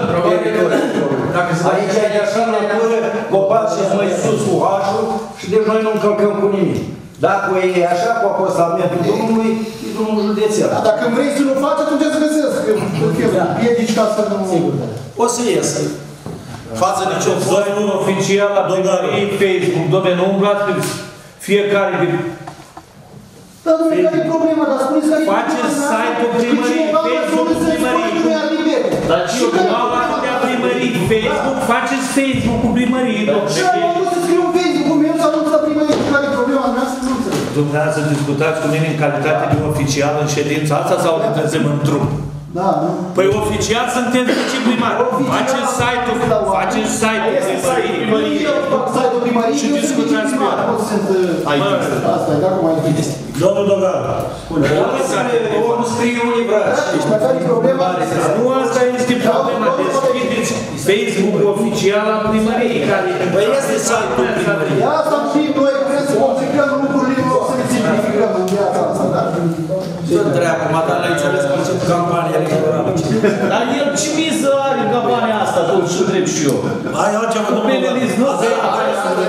[SPEAKER 7] Aici e de așa natură, copaci și mai sus cu H-ul și de noi nu încălcăm cu nimic. Dacă e așa, cu acostamentul drumului, e drumul județean.
[SPEAKER 12] Da, dacă vrei să nu faci, atunci să găsesc. Piedici ca să nu...
[SPEAKER 7] O să iesă. Față de ce-o fost.
[SPEAKER 6] Domnul oficial la primărie, Facebook, domnule, nu umblați pe fiecare de...
[SPEAKER 12] Da, domnule, care e problema? Dar spuneți care e problema?
[SPEAKER 6] Faceți site-ul primării, Facebook-ul primării. Dar ce eu m-am luat de primării, Facebook, faceți Facebook-ul primării, domnule.
[SPEAKER 12] Și am vrut să scriu Facebook-ul meu să anunț la primărie. Care e problema mea să nu înțeleg?
[SPEAKER 6] Dumneavoastră discutați cu mine în calitate de oficial în ședința asta sau ne trezim în trup?
[SPEAKER 12] Da, nu.
[SPEAKER 6] Păi oficial suntem viceprimari. Faceți site-ul, faceți site-ul primăriei.
[SPEAKER 12] Site-ul primăriei
[SPEAKER 6] și discutați pe ea.
[SPEAKER 12] Asta e, dacă mai este.
[SPEAKER 3] Domnul Dogar, spune.
[SPEAKER 7] Omul scrie unii braci.
[SPEAKER 12] Deci, dacă e problema...
[SPEAKER 6] Nu asta este problema. Deschideți Facebook-ul oficial al primăriei.
[SPEAKER 7] Păi este site-ul primăriei.
[SPEAKER 12] Ia asta știm noi, vrem să complicăm lucrurile în loc să le simplificăm în viața asta, da?
[SPEAKER 7] Ce treabă, mă, dar n-ai înțeles că încep campania electorală.
[SPEAKER 6] Dar el ce miză are în campania asta, tot și întreb și eu.
[SPEAKER 3] Hai, altceva, domnul Dogar.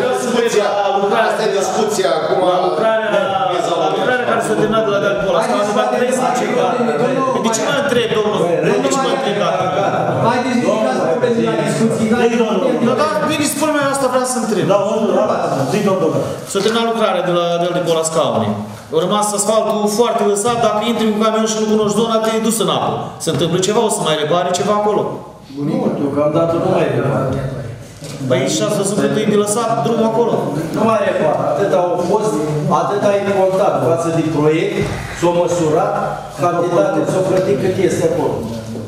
[SPEAKER 11] Asta e discuția acum.
[SPEAKER 6] La lucrarea care s-a terminat de la Galpola, asta a numai treisprezece ani. De ce mă întreb, domnul? De ce mă întreb dacă?
[SPEAKER 5] Haideți, ridicați problemele la discuții.
[SPEAKER 6] Da, bine, spune-mi asta, vreau să întreb.
[SPEAKER 3] Da, zi, domnul Dogar.
[SPEAKER 6] S-a terminat lucrarea de la de Pola Scaune. A rămas asfaltul foarte lăsat, dacă intri cu camion și nu cunoști zona, te-ai dus în apă. Se întâmplă ceva, o să mai repare ceva acolo.
[SPEAKER 7] Nu, deocamdată nu mai repare.
[SPEAKER 6] Păi și ați văzut că e de lăsat drumul acolo.
[SPEAKER 7] Nu mai repar. Atât au fost, atât ai contat față de proiect, s-o măsurat, cantitate, s-o plătit cât este acolo.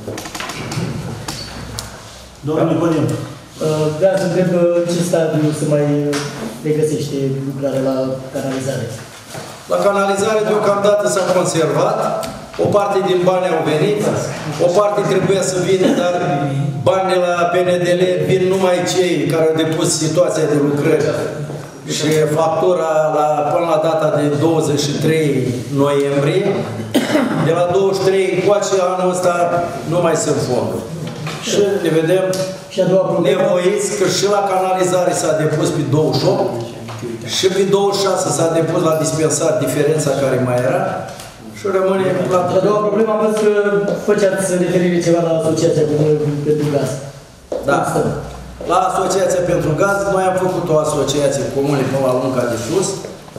[SPEAKER 3] Domnul Nicodim.
[SPEAKER 13] Vreau să întreb în ce stadiu se mai regăsește lucrarea la canalizare.
[SPEAKER 7] La canalizare deocamdată s-a conservat, o parte din bani au venit, o parte trebuia să vină, dar banii la P N D L vin numai cei care au depus situația de lucrări. Și factura la, până la data de douăzeci și trei noiembrie, de la douăzeci și trei încoace anul ăsta nu mai sunt fonduri. Și ne vedem nevoiți că și la canalizare s-a depus pe douăzeci și opt și pe douăzeci și șase s-a depus la dispensar diferența care mai era și rămâne la...
[SPEAKER 13] A doua problemă am văzut că făceați referire ceva la Asociația pentru Gaz.
[SPEAKER 7] Da. La Asociația pentru Gaz, noi am făcut o asociație comună până la Lunca de Sus.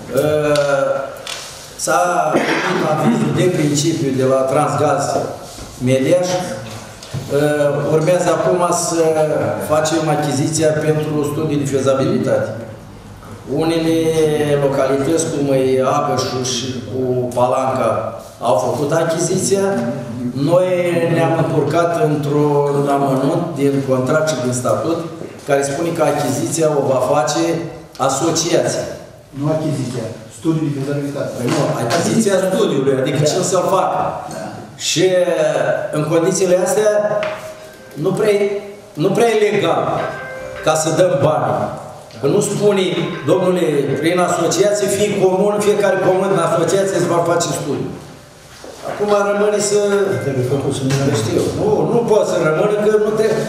[SPEAKER 7] S-a primit avizul de principiu de la Transgaz Mediaș. Urmează acum să facem achiziția pentru studii de fezabilitate. Unele localități, cum e Agășul și cu Palanca, au făcut achiziția. Noi ne-am încurcat într-un amănunt din contract și din statut, care spune că achiziția o va face asociația.
[SPEAKER 12] Nu achiziția, studiul de fezabilitate.
[SPEAKER 7] Păi nu, achiziția studiului, adică ce să-l facă. Și în condițiile astea nu prea, nu prea e legal ca să dăm bani. Că nu spune, domnule, prin asociație, fie comun, fiecare comun în asociație îți va face studiu. Acum rămâne să... Știu, nu, nu poate să rămână, că nu trebuie...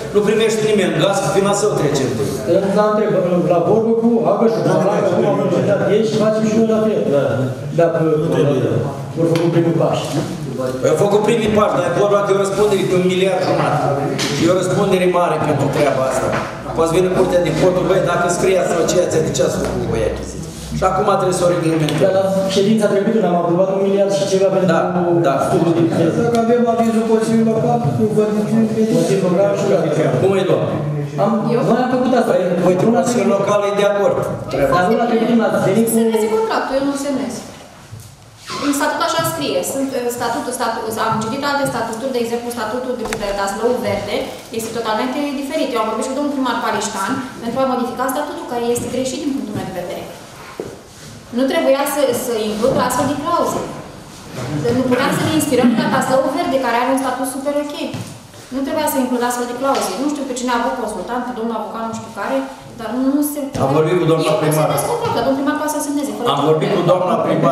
[SPEAKER 7] nu primește nimeni gaz, că finanțăm trece întâi.
[SPEAKER 13] La întreb, la vorbă cu Agășul, acum am încercat ei și facem și eu la fel. Dacă vor făcut primul pași.
[SPEAKER 7] Păi au făcut primii pași, dar e vorba că e o răspundere pe un miliard jumătate. E o răspundere mare pentru treaba asta. Poți vine curtea de conturi, băi, dacă scrie asociația, de ce ați făcut voi achiziții? Și acum trebuie să o reglementăm.
[SPEAKER 13] Dar la ședința trecută am aprobat un miliard și ceva pentru
[SPEAKER 7] da, da.
[SPEAKER 13] studiul de viteză.
[SPEAKER 5] Dacă avem avizul Consiliului Local, nu văd niciun
[SPEAKER 13] Consiliul Local și
[SPEAKER 7] cum e, doamne?
[SPEAKER 13] Am, noi am făcut asta.
[SPEAKER 7] Uite, Consiliul Local e de acord.
[SPEAKER 13] Dar luna trecută n-ați venit cu...
[SPEAKER 4] Semneze contractul, eu nu semnez. În statut așa scrie. Sunt statutul, statut, am citit alte statuturi, de exemplu statutul de pe Taslău Verde, este totalmente diferit. Eu am vorbit și cu domnul primar Pariștan pentru a modifica statutul, care este greșit din punctul meu de vedere. Nu trebuia să, să includ astfel de clauze. Nu puteam să ne inspirăm la Taslău Verde, care are un statut super ok. Nu trebuia să includ astfel de clauze. Nu știu pe cine a avut consultant, pe domnul avocat, nu știu care, dar nu se...
[SPEAKER 7] Am vorbit cu doamna primar.
[SPEAKER 4] Eu nu se contract, domnul primar poate să semneze.
[SPEAKER 7] Am vorbit cu doamna primar.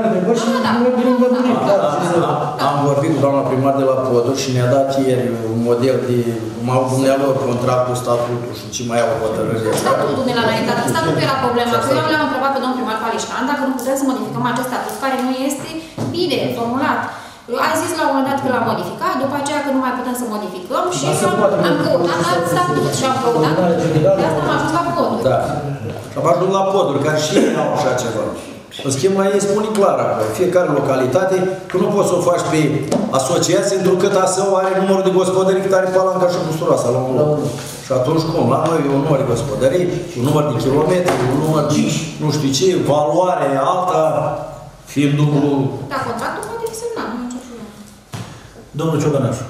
[SPEAKER 7] Am vorbit cu doamna primar de la Podor și ne-a dat ieri un model de... M-au dumnealor contractul, statutul și ce mai au hotărâri.
[SPEAKER 4] Statutul de la înaintat. Statutul era problema. Eu le-am întrebat pe domnul primar Paliștan dacă nu putem să modificăm acest statut care nu este bine formulat. A zis la un moment dat că l-am modificat, după aceea că nu mai putem să modificăm și am, am căutat alt statut și am căutat. De asta am ajuns la Poduri.
[SPEAKER 7] Da. Și am ajuns la Poduri, care și ei au așa ceva. În schimb, mai îi spune clar acolo, fiecare localitate, că nu poți să o faci pe asociație, întrucât ASO are numărul de gospodării cât are Palanca și Busturoasa la un loc. Și atunci cum? La noi e un număr de gospodării, un număr de kilometri, un număr de nu știu ce, valoare alta, fiind dublu.
[SPEAKER 4] Da, contractul poate fi semnat, nu e nicio problemă.
[SPEAKER 3] Domnul Ciobănașu.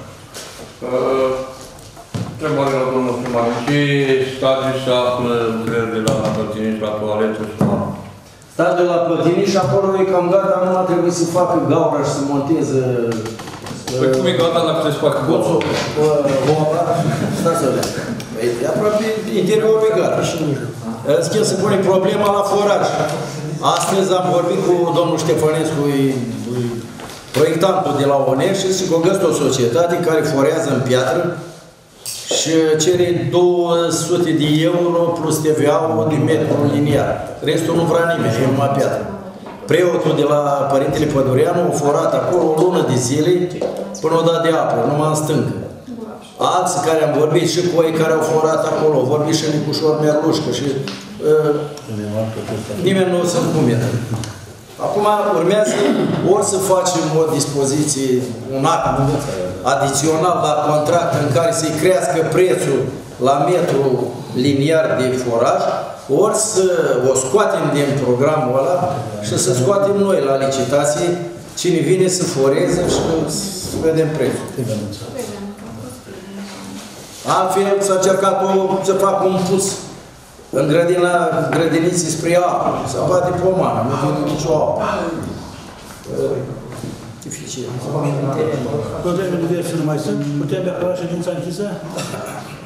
[SPEAKER 10] Întrebare la domnul primar. În ce stadiu se află lucrările la Plătiniș, la toaletă și la...
[SPEAKER 7] Stadiul la Plătiniș și acolo e cam gata, numai trebuie să facă gaura și să monteze...
[SPEAKER 10] Păi cum e gata dacă trebuie să facă
[SPEAKER 7] boțul? Boța? Stați să vedem. E aproape interiorul e gata. În schimb, se pune problema la foraj. Astăzi am vorbit cu domnul Ștefănescu, proiectantul de la O N E și zice că o găsit o societate care forează în piatră și cere două sute de euro plus T V A-ul de metru liniar. Restul nu vrea nimeni, e numai piatră. Preotul de la Părintele Pădureanu a forat acolo o lună de zile până o dat de apă, numai în stâncă. Alții care am vorbit și cu ei care au forat acolo, au vorbit și Nicușor Merlușcă și uh, nimeni nu se încumete. Acum urmează ori să facem o dispoziție, un act adițional la contract în care să-i crească prețul la metru liniar de foraj, ori să o scoatem din programul ăla și să scoatem noi la licitație cine vine să foreze și să vedem prețul. Altfel s-a încercat să facă un pus în grădina, grădiniții spre apă, să bate pomană, nu vine nicio apă. Dificil.
[SPEAKER 3] Probleme diverse nu mai sunt. Putem declara ședința închisă?